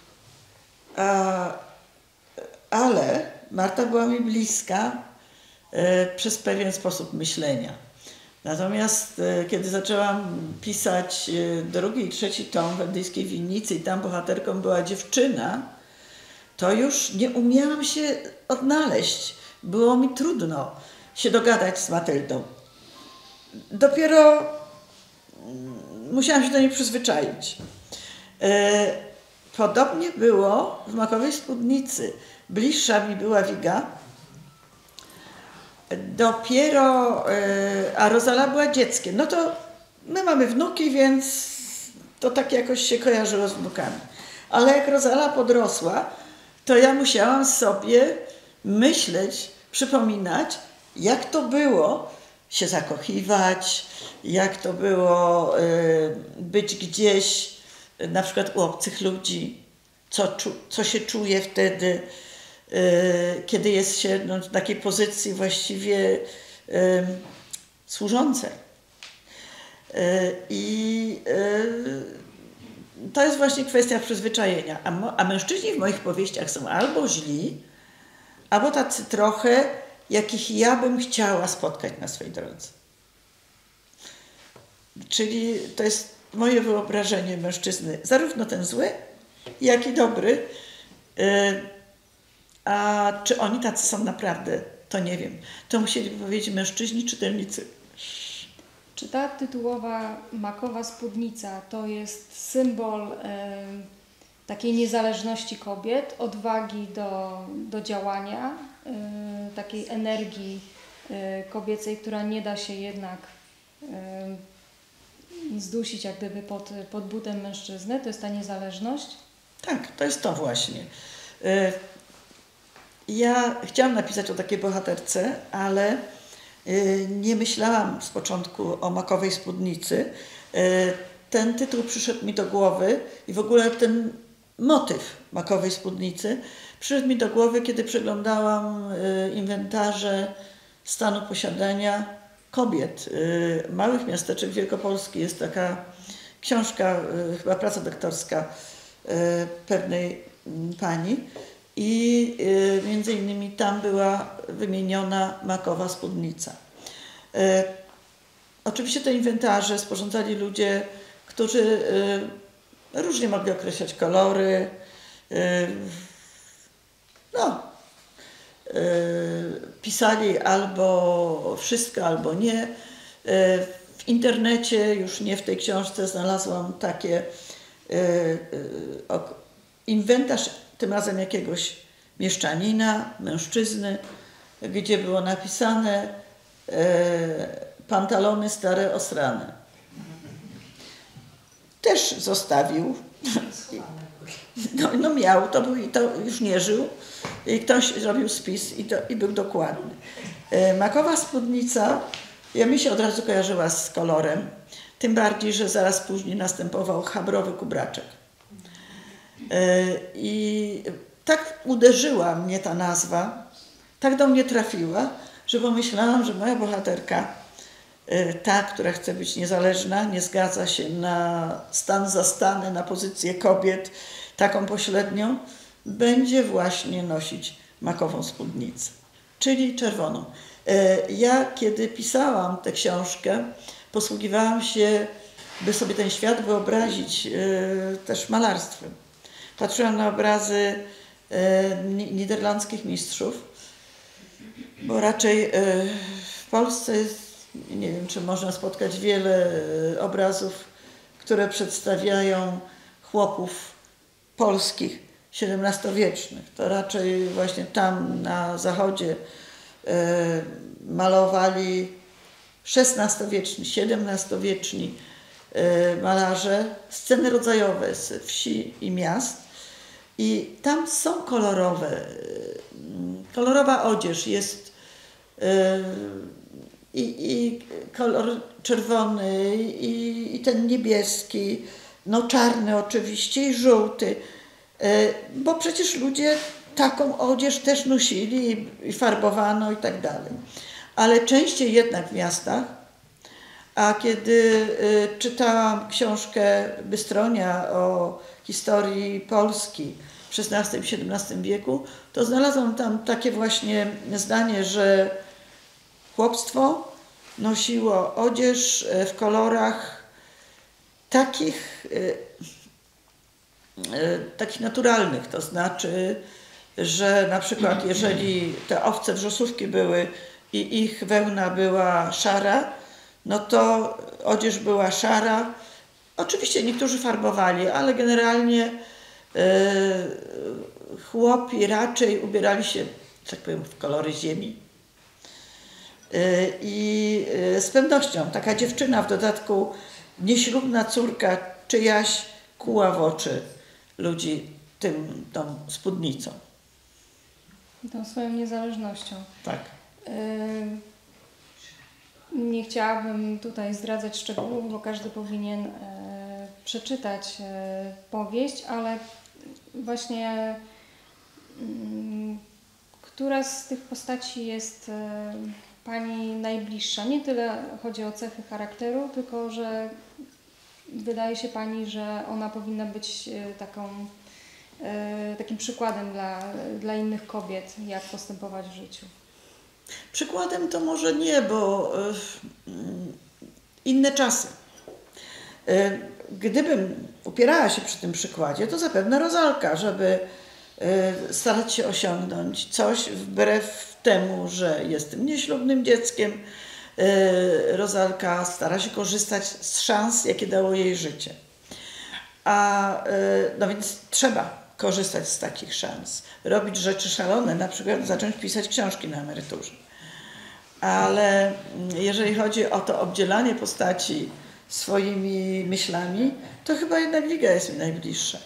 a, ale Marta była mi bliska e, przez pewien sposób myślenia. Natomiast e, kiedy zaczęłam pisać e, drugi i trzeci tom Wendyjskiej winnicy i tam bohaterką była dziewczyna, to już nie umiałam się odnaleźć. Było mi trudno się dogadać z Matyldą. Dopiero musiałam się do niej przyzwyczaić. Podobnie było w Makowej Spódnicy. Bliższa mi była Wiga. Dopiero, a Rozala była dzieckiem. No to my mamy wnuki, więc to tak jakoś się kojarzyło z wnukami. Ale jak Rozala podrosła, to ja musiałam sobie myśleć, przypominać, jak to było się zakochiwać, jak to było y, być gdzieś, y, na przykład u obcych ludzi, co, czu, co się czuje wtedy, y, kiedy jest się no, w takiej pozycji właściwie y, służącej. Y, I y, to jest właśnie kwestia przyzwyczajenia. A, mo, a mężczyźni w moich powieściach są albo źli, albo tacy trochę, jakich ja bym chciała spotkać na swojej drodze. Czyli to jest moje wyobrażenie mężczyzny, zarówno ten zły, jak i dobry. A czy oni tacy są naprawdę, to nie wiem. To musieliby powiedzieć mężczyźni czytelnicy. Czy ta tytułowa Makowa Spódnica to jest symbol e, takiej niezależności kobiet, odwagi do, do działania, e, takiej energii e, kobiecej, która nie da się jednak e, zdusić jak gdyby pod, pod butem mężczyzny? To jest ta niezależność? Tak, to jest to właśnie. Ja chciałam napisać o takiej bohaterce, ale nie myślałam z początku o Makowej Spódnicy. Ten tytuł przyszedł mi do głowy i w ogóle ten motyw Makowej Spódnicy przyszedł mi do głowy, kiedy przeglądałam inwentarze stanu posiadania kobiet małych miasteczek Wielkopolski. Jest taka książka, chyba praca doktorska pewnej pani i między innymi tam była wymieniona Makowa Spódnica. Oczywiście te inwentarze sporządzali ludzie, którzy różnie mogli określać kolory, no, pisali albo wszystko, albo nie. W internecie, już nie w tej książce, znalazłam takie inwentarz, tym razem jakiegoś mieszczanina, mężczyzny, gdzie było napisane pantalony stare osrane. Też zostawił. No, no miał, to, był, to już nie żył. I ktoś zrobił spis i, to, i był dokładny. Makowa Spódnica, ja mi się od razu kojarzyła z kolorem, tym bardziej, że zaraz później następował chabrowy kubraczek. I tak uderzyła mnie ta nazwa, tak do mnie trafiła, że pomyślałam, że moja bohaterka, ta, która chce być niezależna, nie zgadza się na stan zastany, na pozycję kobiet, taką pośrednią, będzie właśnie nosić makową spódnicę, czyli czerwoną. Ja, kiedy pisałam tę książkę, posługiwałam się by sobie ten świat wyobrazić y, też malarstwem. Patrzyłam na obrazy y, niderlandzkich mistrzów, bo raczej y, w Polsce jest, nie wiem, czy można spotkać wiele y, obrazów, które przedstawiają chłopów polskich, siedemnastowiecznych. To raczej właśnie tam na zachodzie y, malowali szesnastowieczni, siedemnastowieczni y, malarze, sceny rodzajowe z wsi i miast. I tam są kolorowe, y, kolorowa odzież jest y, i, i kolor czerwony, i, i ten niebieski, no czarny oczywiście i żółty, y, bo przecież ludzie taką odzież też nosili i, i farbowano i tak dalej. Ale częściej jednak w miastach, a kiedy y, czytałam książkę Bystronia o historii Polski w szesnastym i siedemnastym wieku, to znalazłam tam takie właśnie zdanie, że chłopstwo nosiło odzież w kolorach takich, y, y, takich naturalnych, to znaczy, że na przykład jeżeli te owce wrzosówki były i ich wełna była szara, no to odzież była szara. Oczywiście niektórzy farbowali, ale generalnie yy, chłopi raczej ubierali się, tak powiem, w kolory ziemi. Yy, I yy, z pewnością taka dziewczyna, w dodatku nieślubna córka czyjaś, kuła w oczy ludzi tym, tą spódnicą. Tą swoją niezależnością. Tak. Nie chciałabym tutaj zdradzać szczegółów, bo każdy powinien e, przeczytać e, powieść, ale właśnie mm, która z tych postaci jest e, Pani najbliższa? Nie tyle chodzi o cechy charakteru, tylko że wydaje się Pani, że ona powinna być e, taką, e, takim przykładem dla, dla innych kobiet, jak postępować w życiu. Przykładem to może nie, bo y, inne czasy. Y, gdybym upierała się przy tym przykładzie, to zapewne Rozalka, żeby y, starać się osiągnąć coś wbrew temu, że jestem nieślubnym dzieckiem. Y, Rozalka stara się korzystać z szans, jakie dało jej życie. A y, no więc trzeba korzystać z takich szans, robić rzeczy szalone, na przykład zacząć pisać książki na emeryturze. Ale jeżeli chodzi o to obdzielanie postaci swoimi myślami, to chyba jednak Wiga jest mi najbliższa.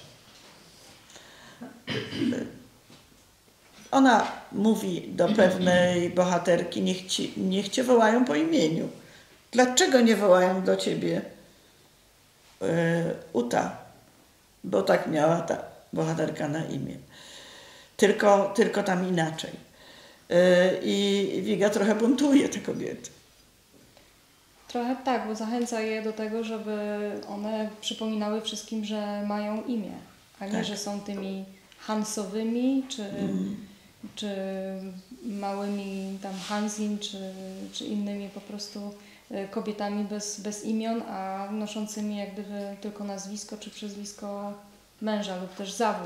Ona mówi do pewnej bohaterki, niech, ci, niech cię wołają po imieniu. Dlaczego nie wołają do ciebie yy, Uta? Bo tak miała ta bohaterka na imię. Tylko, tylko tam inaczej. Yy, I Wiga trochę buntuje te kobiety. Trochę tak, bo zachęca je do tego, żeby one przypominały wszystkim, że mają imię, a nie, tak. że są tymi Hansowymi, czy, Mm. czy małymi tam Hansin, czy, czy innymi po prostu kobietami bez, bez imion, a noszącymi jak gdyby tylko nazwisko czy przezwisko męża lub też zawód.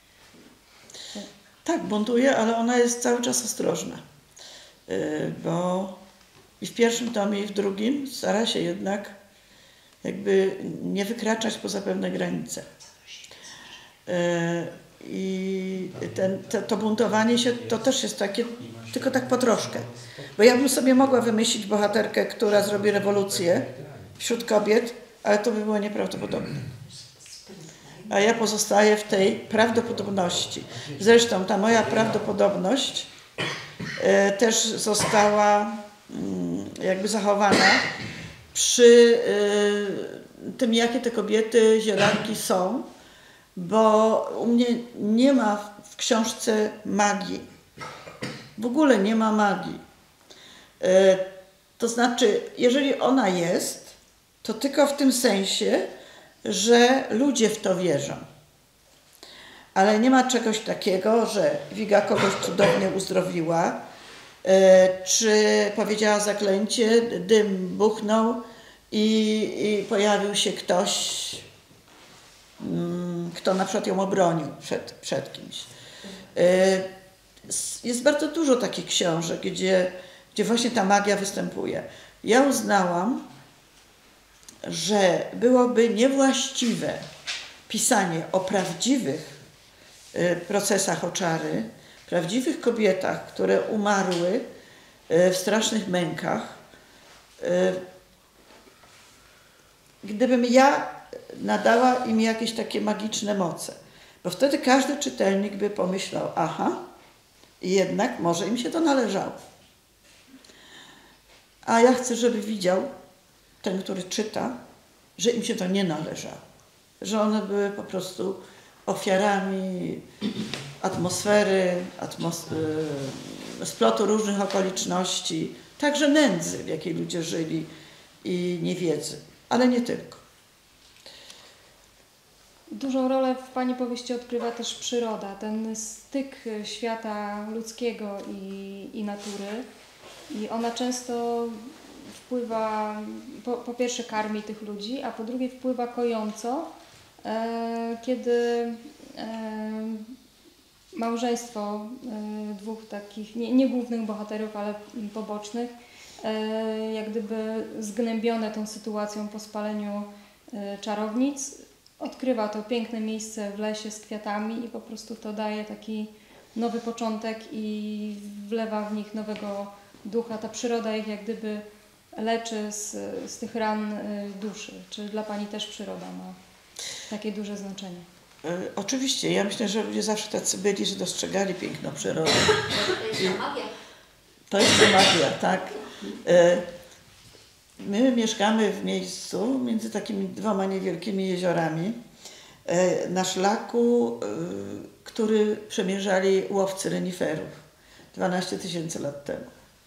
Tak, buntuje, ale ona jest cały czas ostrożna. Yy, bo i w pierwszym tomie, i w drugim stara się jednak jakby nie wykraczać poza pewne granice. Yy, I ten, to, to buntowanie się to też jest takie, tylko tak po troszkę. Bo ja bym sobie mogła wymyślić bohaterkę, która zrobi rewolucję wśród kobiet, ale to by było nieprawdopodobne. A ja pozostaję w tej prawdopodobności. Zresztą ta moja prawdopodobność y, też została y, jakby zachowana przy y, tym, jakie te kobiety, zielarki są, bo u mnie nie ma w książce magii. W ogóle nie ma magii. Y, to znaczy, jeżeli ona jest, to tylko w tym sensie, że ludzie w to wierzą. Ale nie ma czegoś takiego, że Wiga kogoś cudownie uzdrowiła, czy powiedziała zaklęcie, dym buchnął i, i pojawił się ktoś, mm, kto na przykład ją obronił przed, przed kimś. Y, jest bardzo dużo takich książek, gdzie, gdzie właśnie ta magia występuje. Ja uznałam, że byłoby niewłaściwe pisanie o prawdziwych y, procesach oczary, prawdziwych kobietach, które umarły y, w strasznych mękach, y, gdybym ja nadała im jakieś takie magiczne moce. Bo wtedy każdy czytelnik by pomyślał, aha, jednak może im się to należało. A ja chcę, żeby widział ten, który czyta, że im się to nie należało. Że one były po prostu ofiarami atmosfery, atmos splotu różnych okoliczności, także nędzy, w jakiej ludzie żyli i niewiedzy, ale nie tylko. Dużą rolę w Pani powieści odgrywa też przyroda, ten styk świata ludzkiego i, i natury. I ona często wpływa, po, po pierwsze karmi tych ludzi, a po drugie wpływa kojąco, e, kiedy e, małżeństwo e, dwóch takich, nie, nie głównych bohaterów, ale pobocznych, e, jak gdyby zgnębione tą sytuacją po spaleniu e, czarownic, odkrywa to piękne miejsce w lesie z kwiatami i po prostu to daje taki nowy początek i wlewa w nich nowego ducha. Ta przyroda ich jak gdyby leczy z, z tych ran duszy. Czy dla Pani też przyroda ma takie duże znaczenie? Y, oczywiście, ja myślę, że ludzie zawsze tacy byli, że dostrzegali piękno przyrody. To jest ta magia. To jest ta magia, tak. Y, my mieszkamy w miejscu między takimi dwoma niewielkimi jeziorami y, na szlaku, y, który przemierzali łowcy reniferów dwanaście tysięcy lat temu.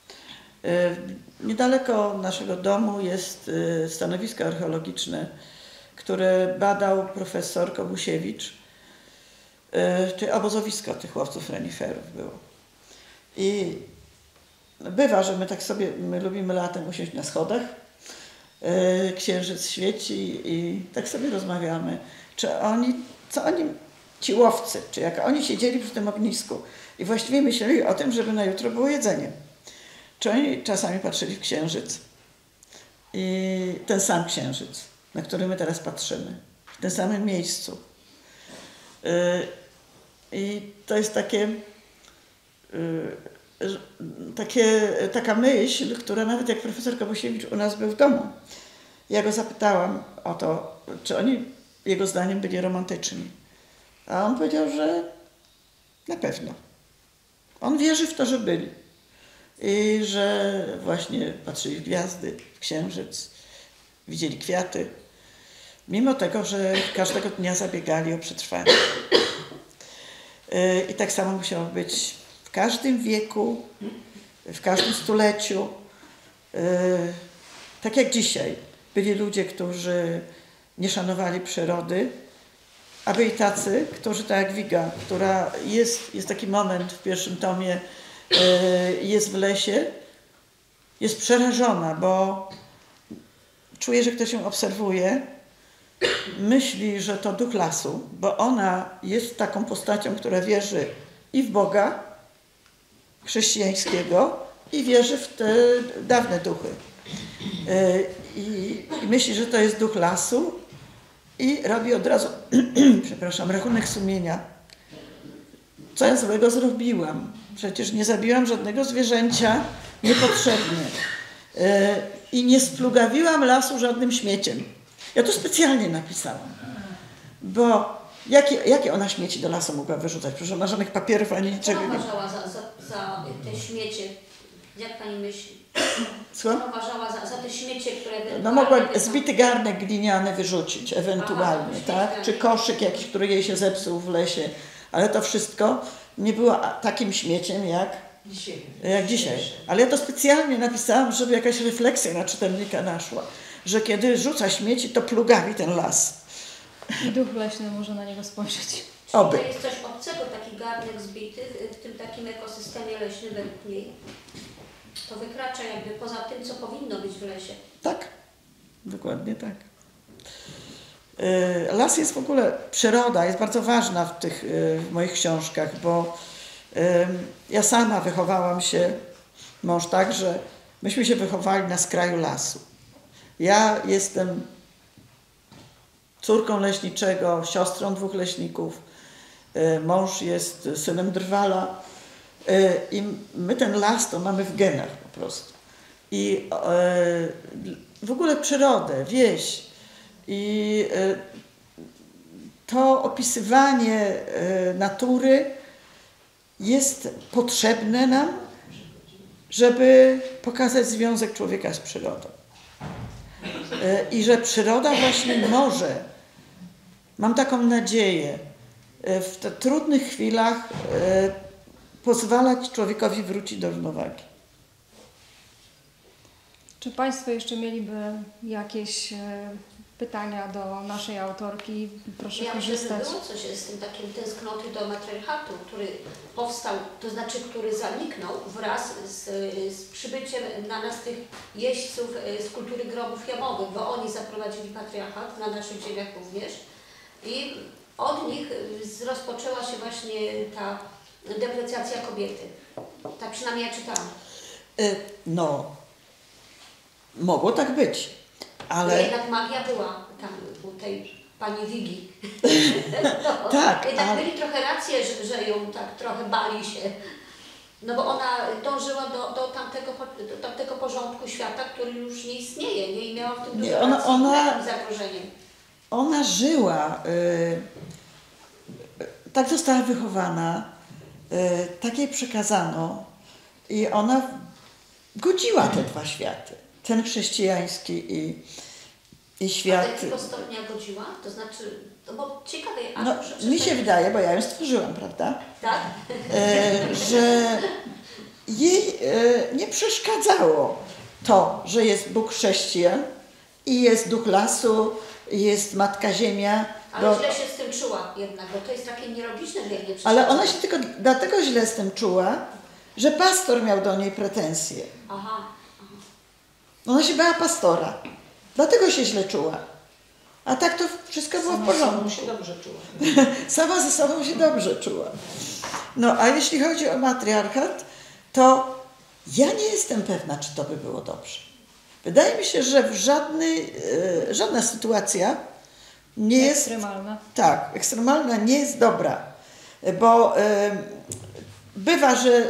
Niedaleko naszego domu jest stanowisko archeologiczne, które badał profesor Kobusiewicz, czyli obozowisko tych łowców reniferów było. I bywa, że my tak sobie, my lubimy latem usiąść na schodach, księżyc świeci i tak sobie rozmawiamy, czy oni, co oni, ci łowcy, czy jak oni siedzieli przy tym ognisku i właściwie myśleli o tym, żeby na jutro było jedzenie. Czy oni czasami patrzyli w księżyc i ten sam księżyc, na który my teraz patrzymy, w tym samym miejscu. Yy, I to jest takie, yy, takie, taka myśl, która nawet jak profesor Kobusiewicz u nas był w domu, ja go zapytałam o to, czy oni jego zdaniem byli romantyczni. A on powiedział, że na pewno. On wierzy w to, że byli. I że właśnie patrzyli w gwiazdy, w księżyc, widzieli kwiaty, mimo tego, że każdego dnia zabiegali o przetrwanie. I tak samo musiało być w każdym wieku, w każdym stuleciu. Tak jak dzisiaj. Byli ludzie, którzy nie szanowali przyrody, a byli tacy, którzy, tak jak Wiga, która jest, jest taki moment w pierwszym tomie, jest w lesie, jest przerażona, bo czuje, że ktoś ją obserwuje, myśli, że to duch lasu, bo ona jest taką postacią, która wierzy i w Boga chrześcijańskiego i wierzy w te dawne duchy. I, i myśli, że to jest duch lasu i robi od razu, przepraszam, rachunek sumienia. Co ja złego zrobiłam? Przecież nie zabiłam żadnego zwierzęcia niepotrzebnie. Yy, I nie splugawiłam lasu żadnym śmieciem. Ja to specjalnie napisałam. Bo jakie, jakie ona śmieci do lasu mogła wyrzucać? Przecież ona żadnych papierów ani niczego Co nie... uważała za, za, za te śmiecie? Jak Pani myśli? Słucham? Co uważała za, za te śmiecie, które... No mogła zbity garnek gliniany wyrzucić ewentualnie, Aha, tak? Czy koszyk jakiś, który jej się zepsuł w lesie. Ale to wszystko nie było takim śmieciem jak dzisiaj. jak dzisiaj. Ale ja to specjalnie napisałam, żeby jakaś refleksja na czytelnika naszła, że kiedy rzuca śmieci, to plugawi ten las. I duch leśny może na niego spojrzeć. Oby. To jest coś obcego, taki garnek zbity w tym takim ekosystemie leśnym według niej. To wykracza jakby poza tym, co powinno być w lesie. Tak. dokładnie tak. Las jest w ogóle, przyroda jest bardzo ważna w tych w moich książkach, bo ja sama wychowałam się, mąż także, myśmy się wychowali na skraju lasu. Ja jestem córką leśniczego, siostrą dwóch leśników, mąż jest synem drwala i my ten las to mamy w genach po prostu. I w ogóle przyrodę, wieś i to opisywanie natury jest potrzebne nam, żeby pokazać związek człowieka z przyrodą. I że przyroda właśnie może, mam taką nadzieję, w te trudnych chwilach pozwalać człowiekowi wrócić do równowagi. Czy Państwo jeszcze mieliby jakieś pytania do naszej autorki? Proszę ja korzystać. myślę, że było coś z tym takim tęsknoty do matriarchatu, który powstał, to znaczy, który zaniknął wraz z, z przybyciem na nas tych jeźdźców z kultury grobów jamowych, bo oni zaprowadzili patriarchat na naszych ziemiach również i od nich rozpoczęła się właśnie ta deprecjacja kobiety. Tak przynajmniej ja czytałam. No, mogło tak być, ale... Jednak magia była tam u tej pani Wigi. No, tak, jednak ale... mieli trochę rację, że, że ją tak trochę bali się. No bo ona dążyła do, do, tamtego, do tamtego porządku świata, który już nie istnieje, nie? I miała w tym nie, dużo ona, racji, ona, zagrożeniem. Ona żyła, y, tak została wychowana, y, tak jej przekazano i ona godziła te dwa światy. Ten chrześcijański i, i świat... A do jakiego stopnia godziła? To znaczy, no bo ciekawe... A no, mi się wydaje, bo ja ją stworzyłam, prawda? Tak? E, że jej e, nie przeszkadzało to, że jest Bóg chrześcijan i jest duch lasu, i jest Matka Ziemia. Ale bo, źle się z tym czuła jednak, bo to jest takie nielogiczne, że jej nie przeszkadza. ale ona się tylko dlatego źle z tym czuła, że pastor miał do niej pretensje. Aha. Ona się bała pastora. Dlatego się źle czuła. A tak to wszystko było w porządku. się dobrze czuła. Sama ze sobą się dobrze czuła. No a jeśli chodzi o matriarchat, to ja nie jestem pewna, czy to by było dobrze. Wydaje mi się, że w żadnej, e, żadna sytuacja nie jest... Ekstremalna. Tak, ekstremalna nie jest dobra. Bo e, bywa, że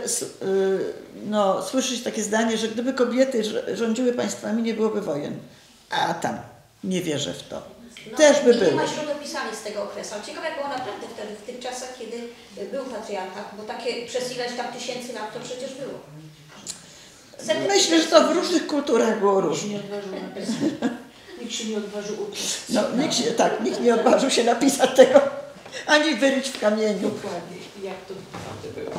no, słyszy się takie zdanie, że gdyby kobiety rządziły państwami, nie byłoby wojen. A tam, nie wierzę w to. No, Też by nie było. ma źródeł pisanych z tego okresu. Ale ciekawe, jak było naprawdę wtedy, w tych czasach, kiedy był patriarchat, bo takie przez ileś tam tysięcy lat to przecież było. Setki Myślę, że to w różnych kulturach było Nikt się różnie. nie odważył napisać. Nikt się nie odważył uczyć. No, nikt się, tak, nikt nie odważył się napisać tego, ani wyryć w kamieniu. Dokładnie, jak to naprawdę było.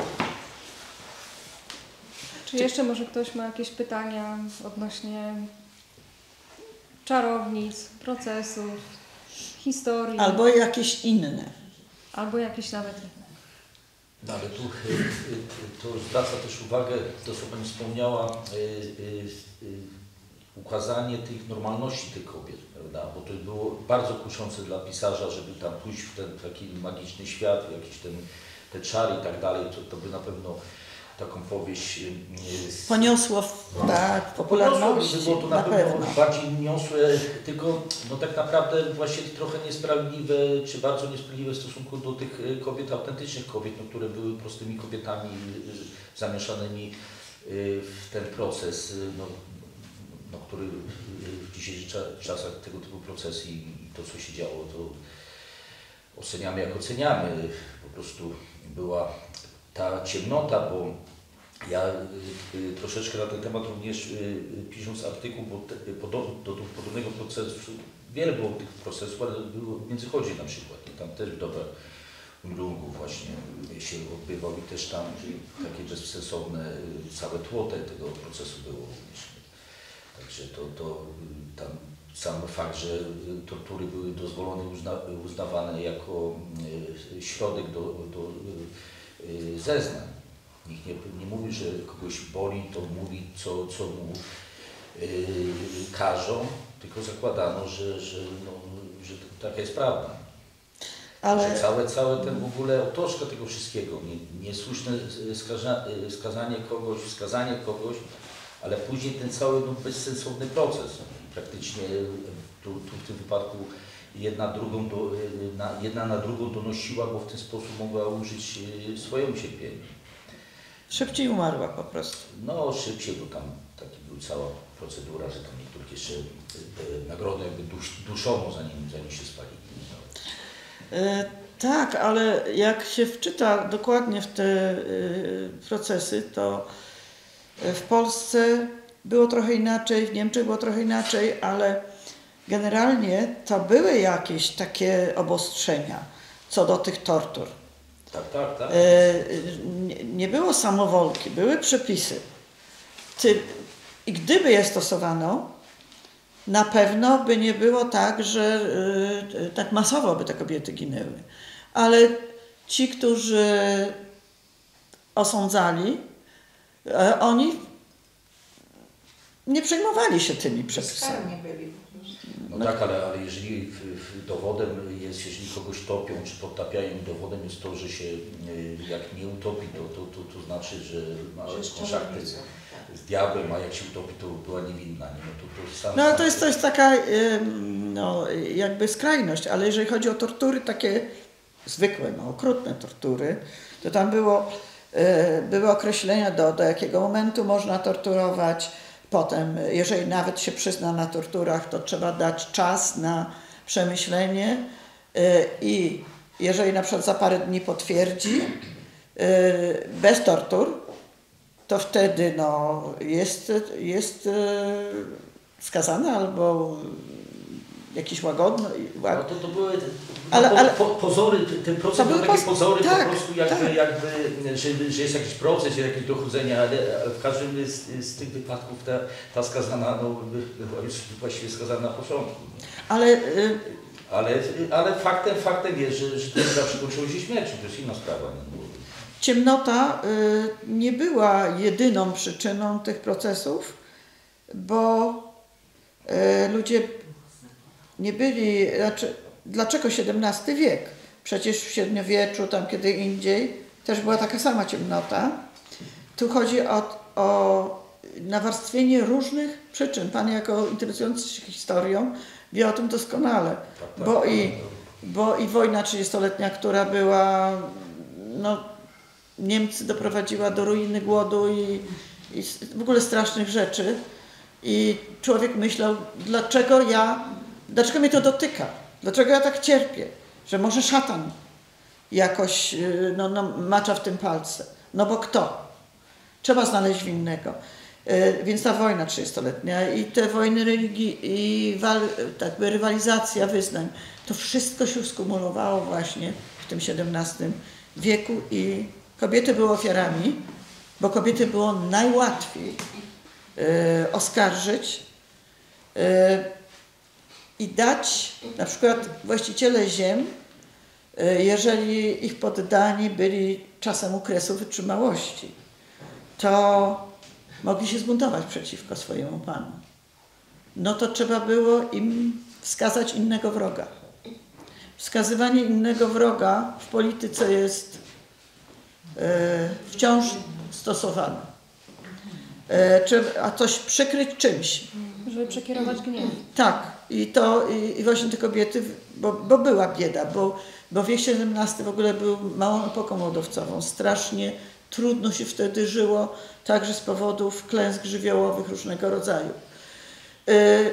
Czy jeszcze może ktoś ma jakieś pytania odnośnie czarownic, procesów, historii? Albo jakieś inne. Albo jakieś nawet inne. No ale tu y, y, to zwraca też uwagę to, co Pani wspomniała, y, y, y, ukazanie tych normalności tych kobiet, prawda? Bo to było bardzo kuszące dla pisarza, żeby tam pójść w ten taki magiczny świat, jakiś ten, te czary i tak dalej, to, to by na pewno taką powieść y, z... Poniosło w, tak, popularności, Było to na, na pewno pewno. bardziej niosłe, tylko no tak naprawdę właśnie trochę niesprawiedliwe, czy bardzo niesprawiedliwe w stosunku do tych kobiet, autentycznych kobiet, no, które były prostymi kobietami y, zamieszanymi y, w ten proces, y, no, no, który y, w dzisiejszych cza czasach tego typu procesy i to, co się działo, to oceniamy jak oceniamy. Po prostu była ta ciemnota, bo ja y, y, troszeczkę na ten temat również y, y, pisząc artykuł, bo te, y, do, do, do podobnego procesu, wiele było tych procesów, ale było w Międzychodzie na przykład, i tam też dobra Unrungu właśnie się odbywał i też tam y, takie bezsensowne y, całe tło te, tego procesu było również. Także to, to y, tam sam fakt, że y, tortury były dozwolone, uzna, uznawane jako y, środek do, do y, zeznań. Nikt nie, nie mówi, że kogoś boli, to mówi, co, co mu yy, każą, tylko zakładano, że, że, no, że taka jest prawda. Ale Że całe, całe ten w ogóle otoczka tego wszystkiego, nie, niesłuszne skaza, skazanie kogoś, skazanie kogoś, ale później ten cały no, bezsensowny proces. Praktycznie tu, tu w tym wypadku jedna, drugą do, na, jedna na drugą donosiła, bo w ten sposób mogła użyć swojemu cierpieniu. szybciej umarła po prostu. No szybciej, bo tam taki była cała procedura, że tam niektórych jeszcze e, nagrodę jakby dusz, duszono, zanim, zanim się spalili. E, tak, ale jak się wczyta dokładnie w te e, procesy, to w Polsce było trochę inaczej, w Niemczech było trochę inaczej, ale generalnie to były jakieś takie obostrzenia co do tych tortur. Tak, tak, tak. E, nie, nie było samowolki, były przepisy. Ty, I gdyby je stosowano, na pewno by nie było tak, że y, tak masowo by te kobiety ginęły. Ale ci, którzy osądzali, y, oni nie przejmowali się tymi przepisami. Bezkarni byli po prostu. No tak, ale, ale jeżeli w, w dowodem jest, jeżeli kogoś topią czy podtapiają, dowodem jest to, że się y, jak nie utopi, to, to, to, to znaczy, że ma Że jest kontakty czarownicą. z diabłem, a jak się utopi, to była niewinna. Nie? No, to, to sam, No ale to jest, to jest taka y, no, jakby skrajność, ale jeżeli chodzi o tortury takie zwykłe, no, okrutne tortury, to tam było, y, były określenia do, do jakiego momentu można torturować. Potem, jeżeli nawet się przyzna na torturach, to trzeba dać czas na przemyślenie y, i jeżeli na przykład za parę dni potwierdzi y, bez tortur, to wtedy no, jest, jest y, skazany albo jakiś łagodny. No to, to były no, Ale- po, ale- po, pozory, ten proces To był były takie pos- pozory tak, po prostu jakby, tak. jakby że, że jest jakiś proces, jest jakieś dochodzenie, ale, ale w każdym z, z tych wypadków ta, ta skazana no, była już właściwie skazana na początku. Ale y, Ale, ale faktem, faktem jest, że, że to zawsze kończyło się śmiercią, to jest inna sprawa. Nie? ciemnota y, nie była jedyną przyczyną tych procesów, bo y, ludzie nie byli, znaczy, dlaczego siedemnasty wiek? Przecież w średniowieczu, tam kiedy indziej, też była taka sama ciemnota. Tu chodzi o, o nawarstwienie różnych przyczyn. Pan jako interesujący się historią wie o tym doskonale, Tak, tak, bo tak. i, bo i wojna trzydziestoletnia, która była, no, Niemcy doprowadziła do ruiny, głodu i, i w ogóle strasznych rzeczy. I człowiek myślał, dlaczego ja, dlaczego mnie to dotyka? Dlaczego ja tak cierpię? Że może szatan jakoś no, no, macza w tym palce. No bo kto? Trzeba znaleźć winnego. Yy, więc ta wojna trzydziestoletnia i te wojny religii i wal, tak by rywalizacja wyznań, to wszystko się skumulowało właśnie w tym siedemnastym wieku i kobiety były ofiarami, bo kobiety było najłatwiej yy, oskarżyć yy, i dać na przykład właściciele ziem, yy, jeżeli ich poddani byli czasem u kresu wytrzymałości, to mogli się zbuntować przeciwko swojemu panu. No to trzeba było im wskazać innego wroga. Wskazywanie innego wroga w polityce jest yy, wciąż stosowane. Yy, czy, a coś przykryć czymś. Żeby przekierować gniew. Tak, i to i, i właśnie te kobiety, bo, bo była bieda, bo, bo wiek siedemnasty w ogóle był małą epoką lodowcową. Strasznie trudno się wtedy żyło, także z powodów klęsk żywiołowych różnego rodzaju. Yy,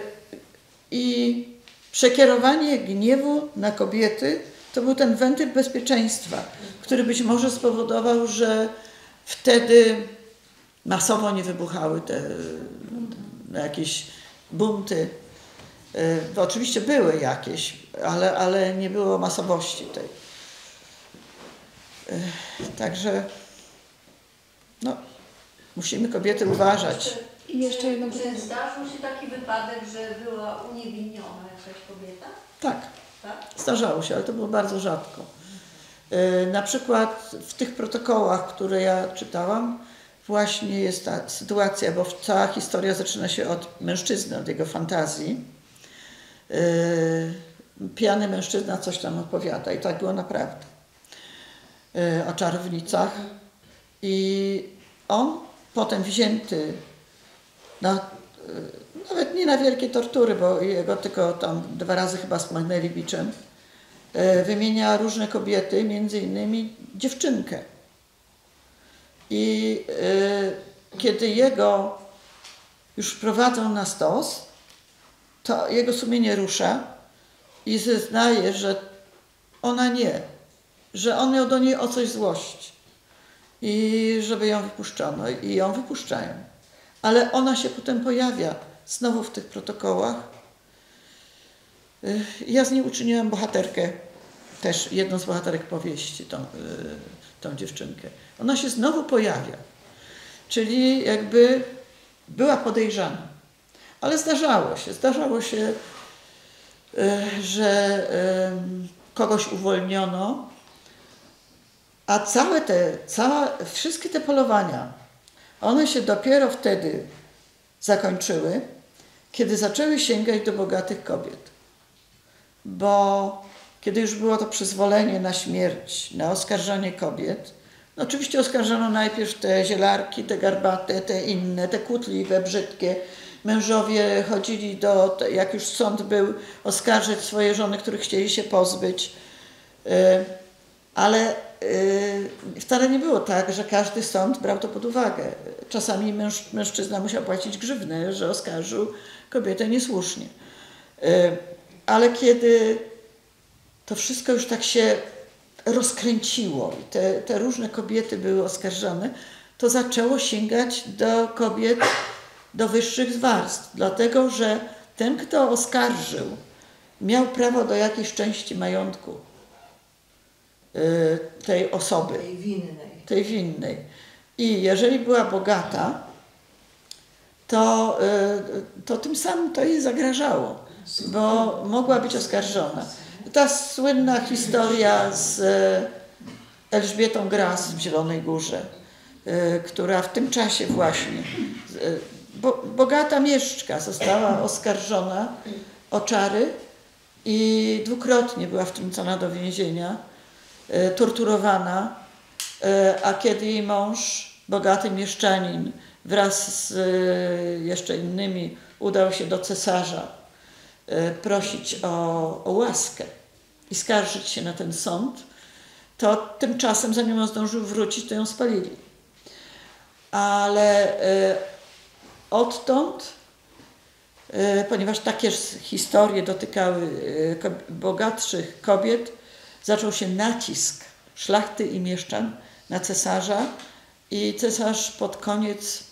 I przekierowanie gniewu na kobiety to był ten wentyl bezpieczeństwa, który być może spowodował, że wtedy masowo nie wybuchały te no, jakieś bunty. Yy, oczywiście były jakieś, ale, ale nie było masowości tej. Yy, także no, musimy kobiety uważać. I jeszcze jedno Czy pytanie. zdarzył się taki wypadek, że była uniewinniona jakaś kobieta? Tak, Tak? zdarzało się, ale to było bardzo rzadko. Yy, na przykład w tych protokołach, które ja czytałam, właśnie jest ta sytuacja, bo cała historia zaczyna się od mężczyzny, od jego fantazji. pijany mężczyzna coś tam opowiada i tak było naprawdę. O czarownicach. I on potem wzięty na, nawet nie na wielkie tortury, bo jego tylko tam dwa razy chyba smagnęli biczem, wymienia różne kobiety, między innymi dziewczynkę. I y, kiedy jego już prowadzą na stos, to jego sumienie rusza i zeznaje, że ona nie, że on miał do niej o coś złość i żeby ją wypuszczono i ją wypuszczają. Ale ona się potem pojawia znowu w tych protokołach. Ja z niej uczyniłam bohaterkę, też jedną z bohaterek powieści, tą, tą dziewczynkę. Ona się znowu pojawia, czyli jakby była podejrzana. Ale zdarzało się, zdarzało się, że kogoś uwolniono, a całe te, cała, wszystkie te polowania, one się dopiero wtedy zakończyły, kiedy zaczęły sięgać do bogatych kobiet. Bo kiedy już było to przyzwolenie na śmierć, na oskarżanie kobiet, no oczywiście oskarżano najpierw te zielarki, te garbate, te inne, te kłótliwe, brzydkie. Mężowie chodzili do, jak już sąd był, oskarżyć swoje żony, których chcieli się pozbyć. Ale wcale nie było tak, że każdy sąd brał to pod uwagę. Czasami męż, mężczyzna musiał płacić grzywnę, że oskarżył kobietę niesłusznie. Ale kiedy to wszystko już tak się rozkręciło i te, te różne kobiety były oskarżane, to zaczęło sięgać do kobiet, do wyższych warstw, dlatego że ten, kto oskarżył, miał prawo do jakiejś części majątku y, tej osoby, Tej winnej. tej winnej. I jeżeli była bogata, to, y, to tym samym to jej zagrażało, bo mogła być oskarżona. Ta słynna historia z Elżbietą Gras w Zielonej Górze, która w tym czasie właśnie, bo, bogata mieszczka została oskarżona o czary i dwukrotnie była wtrącona do więzienia, torturowana, a kiedy jej mąż, bogaty mieszczanin, wraz z jeszcze innymi udał się do cesarza prosić o, o łaskę i skarżyć się na ten sąd, to tymczasem, zanim on zdążył wrócić, to ją spalili. Ale y, odtąd, y, ponieważ takie historie dotykały y, bogatszych kobiet, zaczął się nacisk szlachty i mieszczan na cesarza i cesarz pod koniec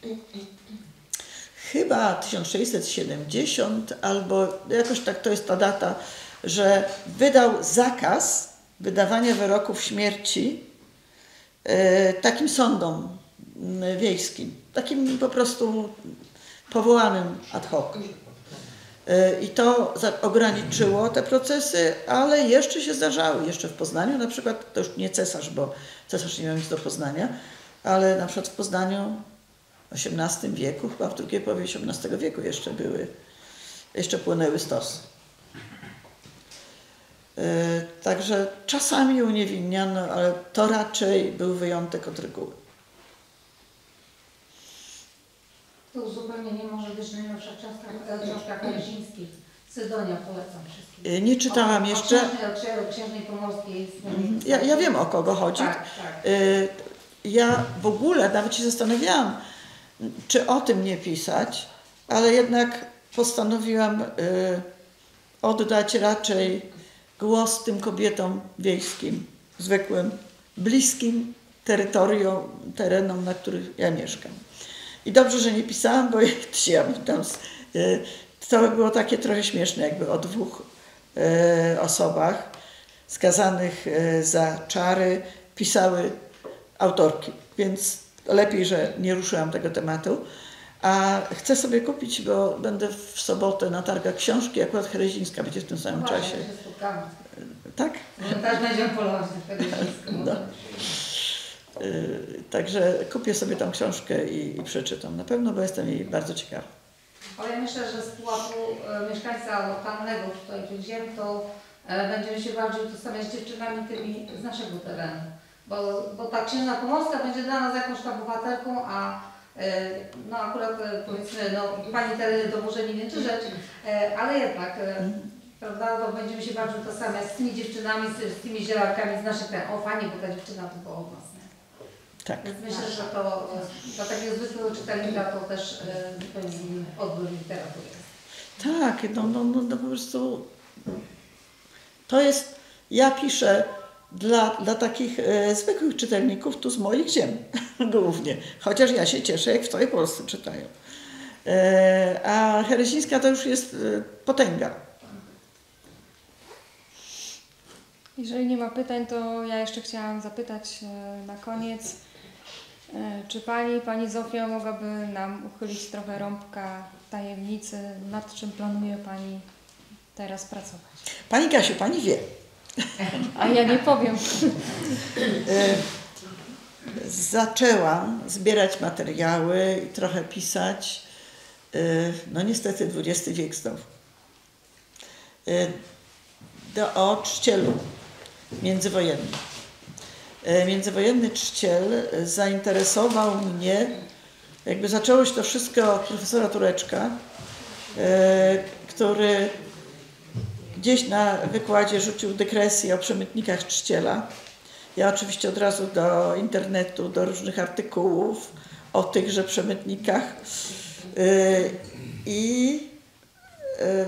chyba tysiąc sześćset siedemdziesiąt albo jakoś tak to jest ta data, że wydał zakaz wydawania wyroków śmierci e, takim sądom m, wiejskim, takim po prostu powołanym ad hoc. E, I to za, ograniczyło te procesy, ale jeszcze się zdarzały, jeszcze w Poznaniu na przykład, to już nie cesarz, bo cesarz nie miał nic do Poznania, ale na przykład w Poznaniu w osiemnastym wieku, chyba w drugiej połowie osiemnastego wieku jeszcze były, jeszcze płynęły stosy. Yy, także czasami uniewinniano, ale to raczej był wyjątek od reguły. To uzupełnienie może być najnowsza książka, książka Kolezińskich. Sydonia, polecam wszystkim. Yy, nie czytałam o, jeszcze. O księżnej, o księżnej Pomorskiej. Ja, ja wiem, o kogo chodzi. Tak, tak. Yy, ja w ogóle nawet się zastanawiałam, czy o tym nie pisać, ale jednak postanowiłam y, oddać raczej głos tym kobietom wiejskim, zwykłym, bliskim terytorium, terenom, na których ja mieszkam. I dobrze, że nie pisałam, bo ja tam, y, to by było takie trochę śmieszne, jakby o dwóch y, osobach skazanych y, za czary pisały autorki, więc lepiej, że nie ruszyłam tego tematu. A chcę sobie kupić, bo będę w sobotę na targach książki, akurat Herezińska będzie w tym samym No czasie. właśnie, się spotkamy. Tak? My też będziemy polować na Herezińską. No. Yy, także kupię sobie tą książkę i, i przeczytam na pewno, bo jestem jej bardzo ciekawa. Ale ja myślę, że z pułapu e, mieszkańca lokalnego tutaj tych ziem, to e, będziemy się bardziej utożsamiać z dziewczynami tymi z naszego terenu. Bo, bo ta księżna pomorska będzie dla nas jakąś tam bohaterką, a e, no akurat e, powiedzmy, no pani tereny to może nie wiem czy rzecz, e, ale jednak, e, prawda, to będziemy się bardziej utożsamiać z tymi dziewczynami, z, z tymi zielarkami z naszych terenów. O fajnie, bo ta dziewczyna to była od nas. Nie? Tak. Więc myślę, że to e, dla takiego zwykłego czytelnika to też e, zupełnie inny odbiór literatury jest. Tak, no, no, no, no po prostu to jest, ja piszę dla, dla takich e, zwykłych czytelników tu z moich ziem głównie, chociaż ja się cieszę, jak w całej Polsce czytają. E, a Herezińska to już jest e, potęga. Jeżeli nie ma pytań, to ja jeszcze chciałam zapytać e, na koniec, e, czy Pani, Pani Zofia mogłaby nam uchylić trochę rąbka tajemnicy, nad czym planuje Pani teraz pracować? Pani Kasiu, Pani wie. A ja nie powiem. E, zaczęłam zbierać materiały i trochę pisać. E, no niestety dwudziesty wiek znowu. E, do, o czcielu międzywojennym. E, międzywojenny czciel zainteresował mnie, jakby zaczęło się to wszystko od profesora Tureczka, e, który gdzieś na wykładzie rzucił dygresję o przemytnikach czciela. Ja oczywiście od razu do internetu, do różnych artykułów o tychże przemytnikach. Yy, I yy,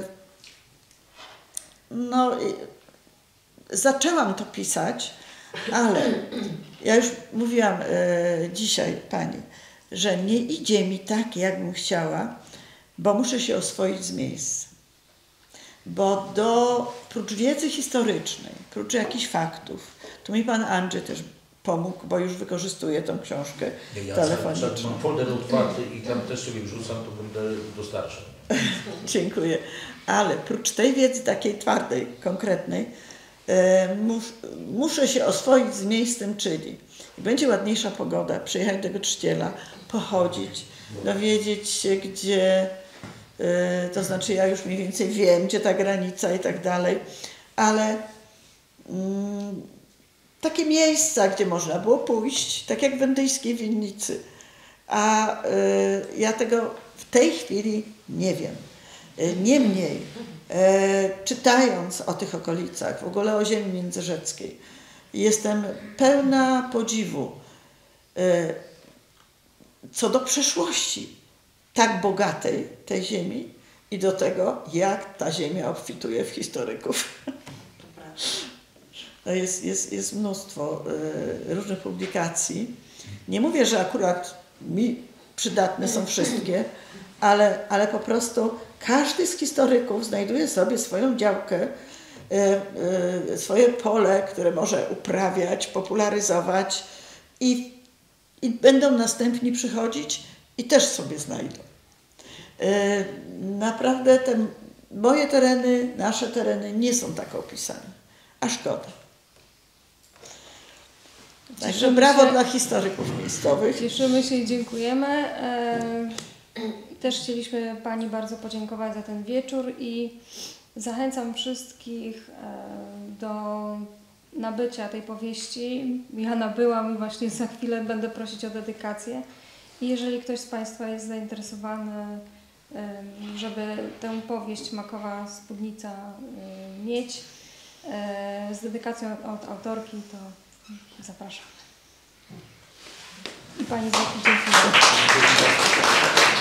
no, yy, zaczęłam to pisać, ale ja już mówiłam yy, dzisiaj Pani, że nie idzie mi tak, jakbym chciała, bo muszę się oswoić z miejsca. Bo do, prócz wiedzy historycznej, prócz jakichś faktów, tu mi Pan Andrzej też pomógł, bo już wykorzystuję tą książkę Ja telefoniczną. mam folder otwarty i tam też sobie wrzucam, to będę dostarczał. Dziękuję. Ale prócz tej wiedzy takiej twardej, konkretnej, e, mus, muszę się oswoić z miejscem, czyli jak będzie ładniejsza pogoda, przyjechać do tego czciela, pochodzić, dowiedzieć się, gdzie... Yy, to znaczy ja już mniej więcej wiem, gdzie ta granica i tak dalej, ale yy, takie miejsca, gdzie można było pójść, tak jak w wendyjskiej winnicy, a yy, ja tego w tej chwili nie wiem. Yy, niemniej, yy, czytając o tych okolicach, w ogóle o ziemi międzyrzeckiej, jestem pełna podziwu yy, co do przeszłości tak bogatej tej ziemi i do tego, jak ta ziemia obfituje w historyków. No jest, jest, jest mnóstwo y, różnych publikacji. Nie mówię, że akurat mi przydatne są wszystkie, ale, ale po prostu każdy z historyków znajduje sobie swoją działkę, y, y, swoje pole, które może uprawiać, popularyzować i, i będą następni przychodzić i też sobie znajdą. Naprawdę te moje tereny, nasze tereny nie są tak opisane, a szkoda. Także brawo się, dla historyków miejscowych. Cieszymy się i dziękujemy. Też chcieliśmy Pani bardzo podziękować za ten wieczór i zachęcam wszystkich do nabycia tej powieści. Ja nabyłam i właśnie za chwilę będę prosić o dedykację. I jeżeli ktoś z Państwa jest zainteresowany, żeby tę powieść Makowa Spódnica mieć z dedykacją od autorki, to zapraszam. I Pani Zofii dziękuję.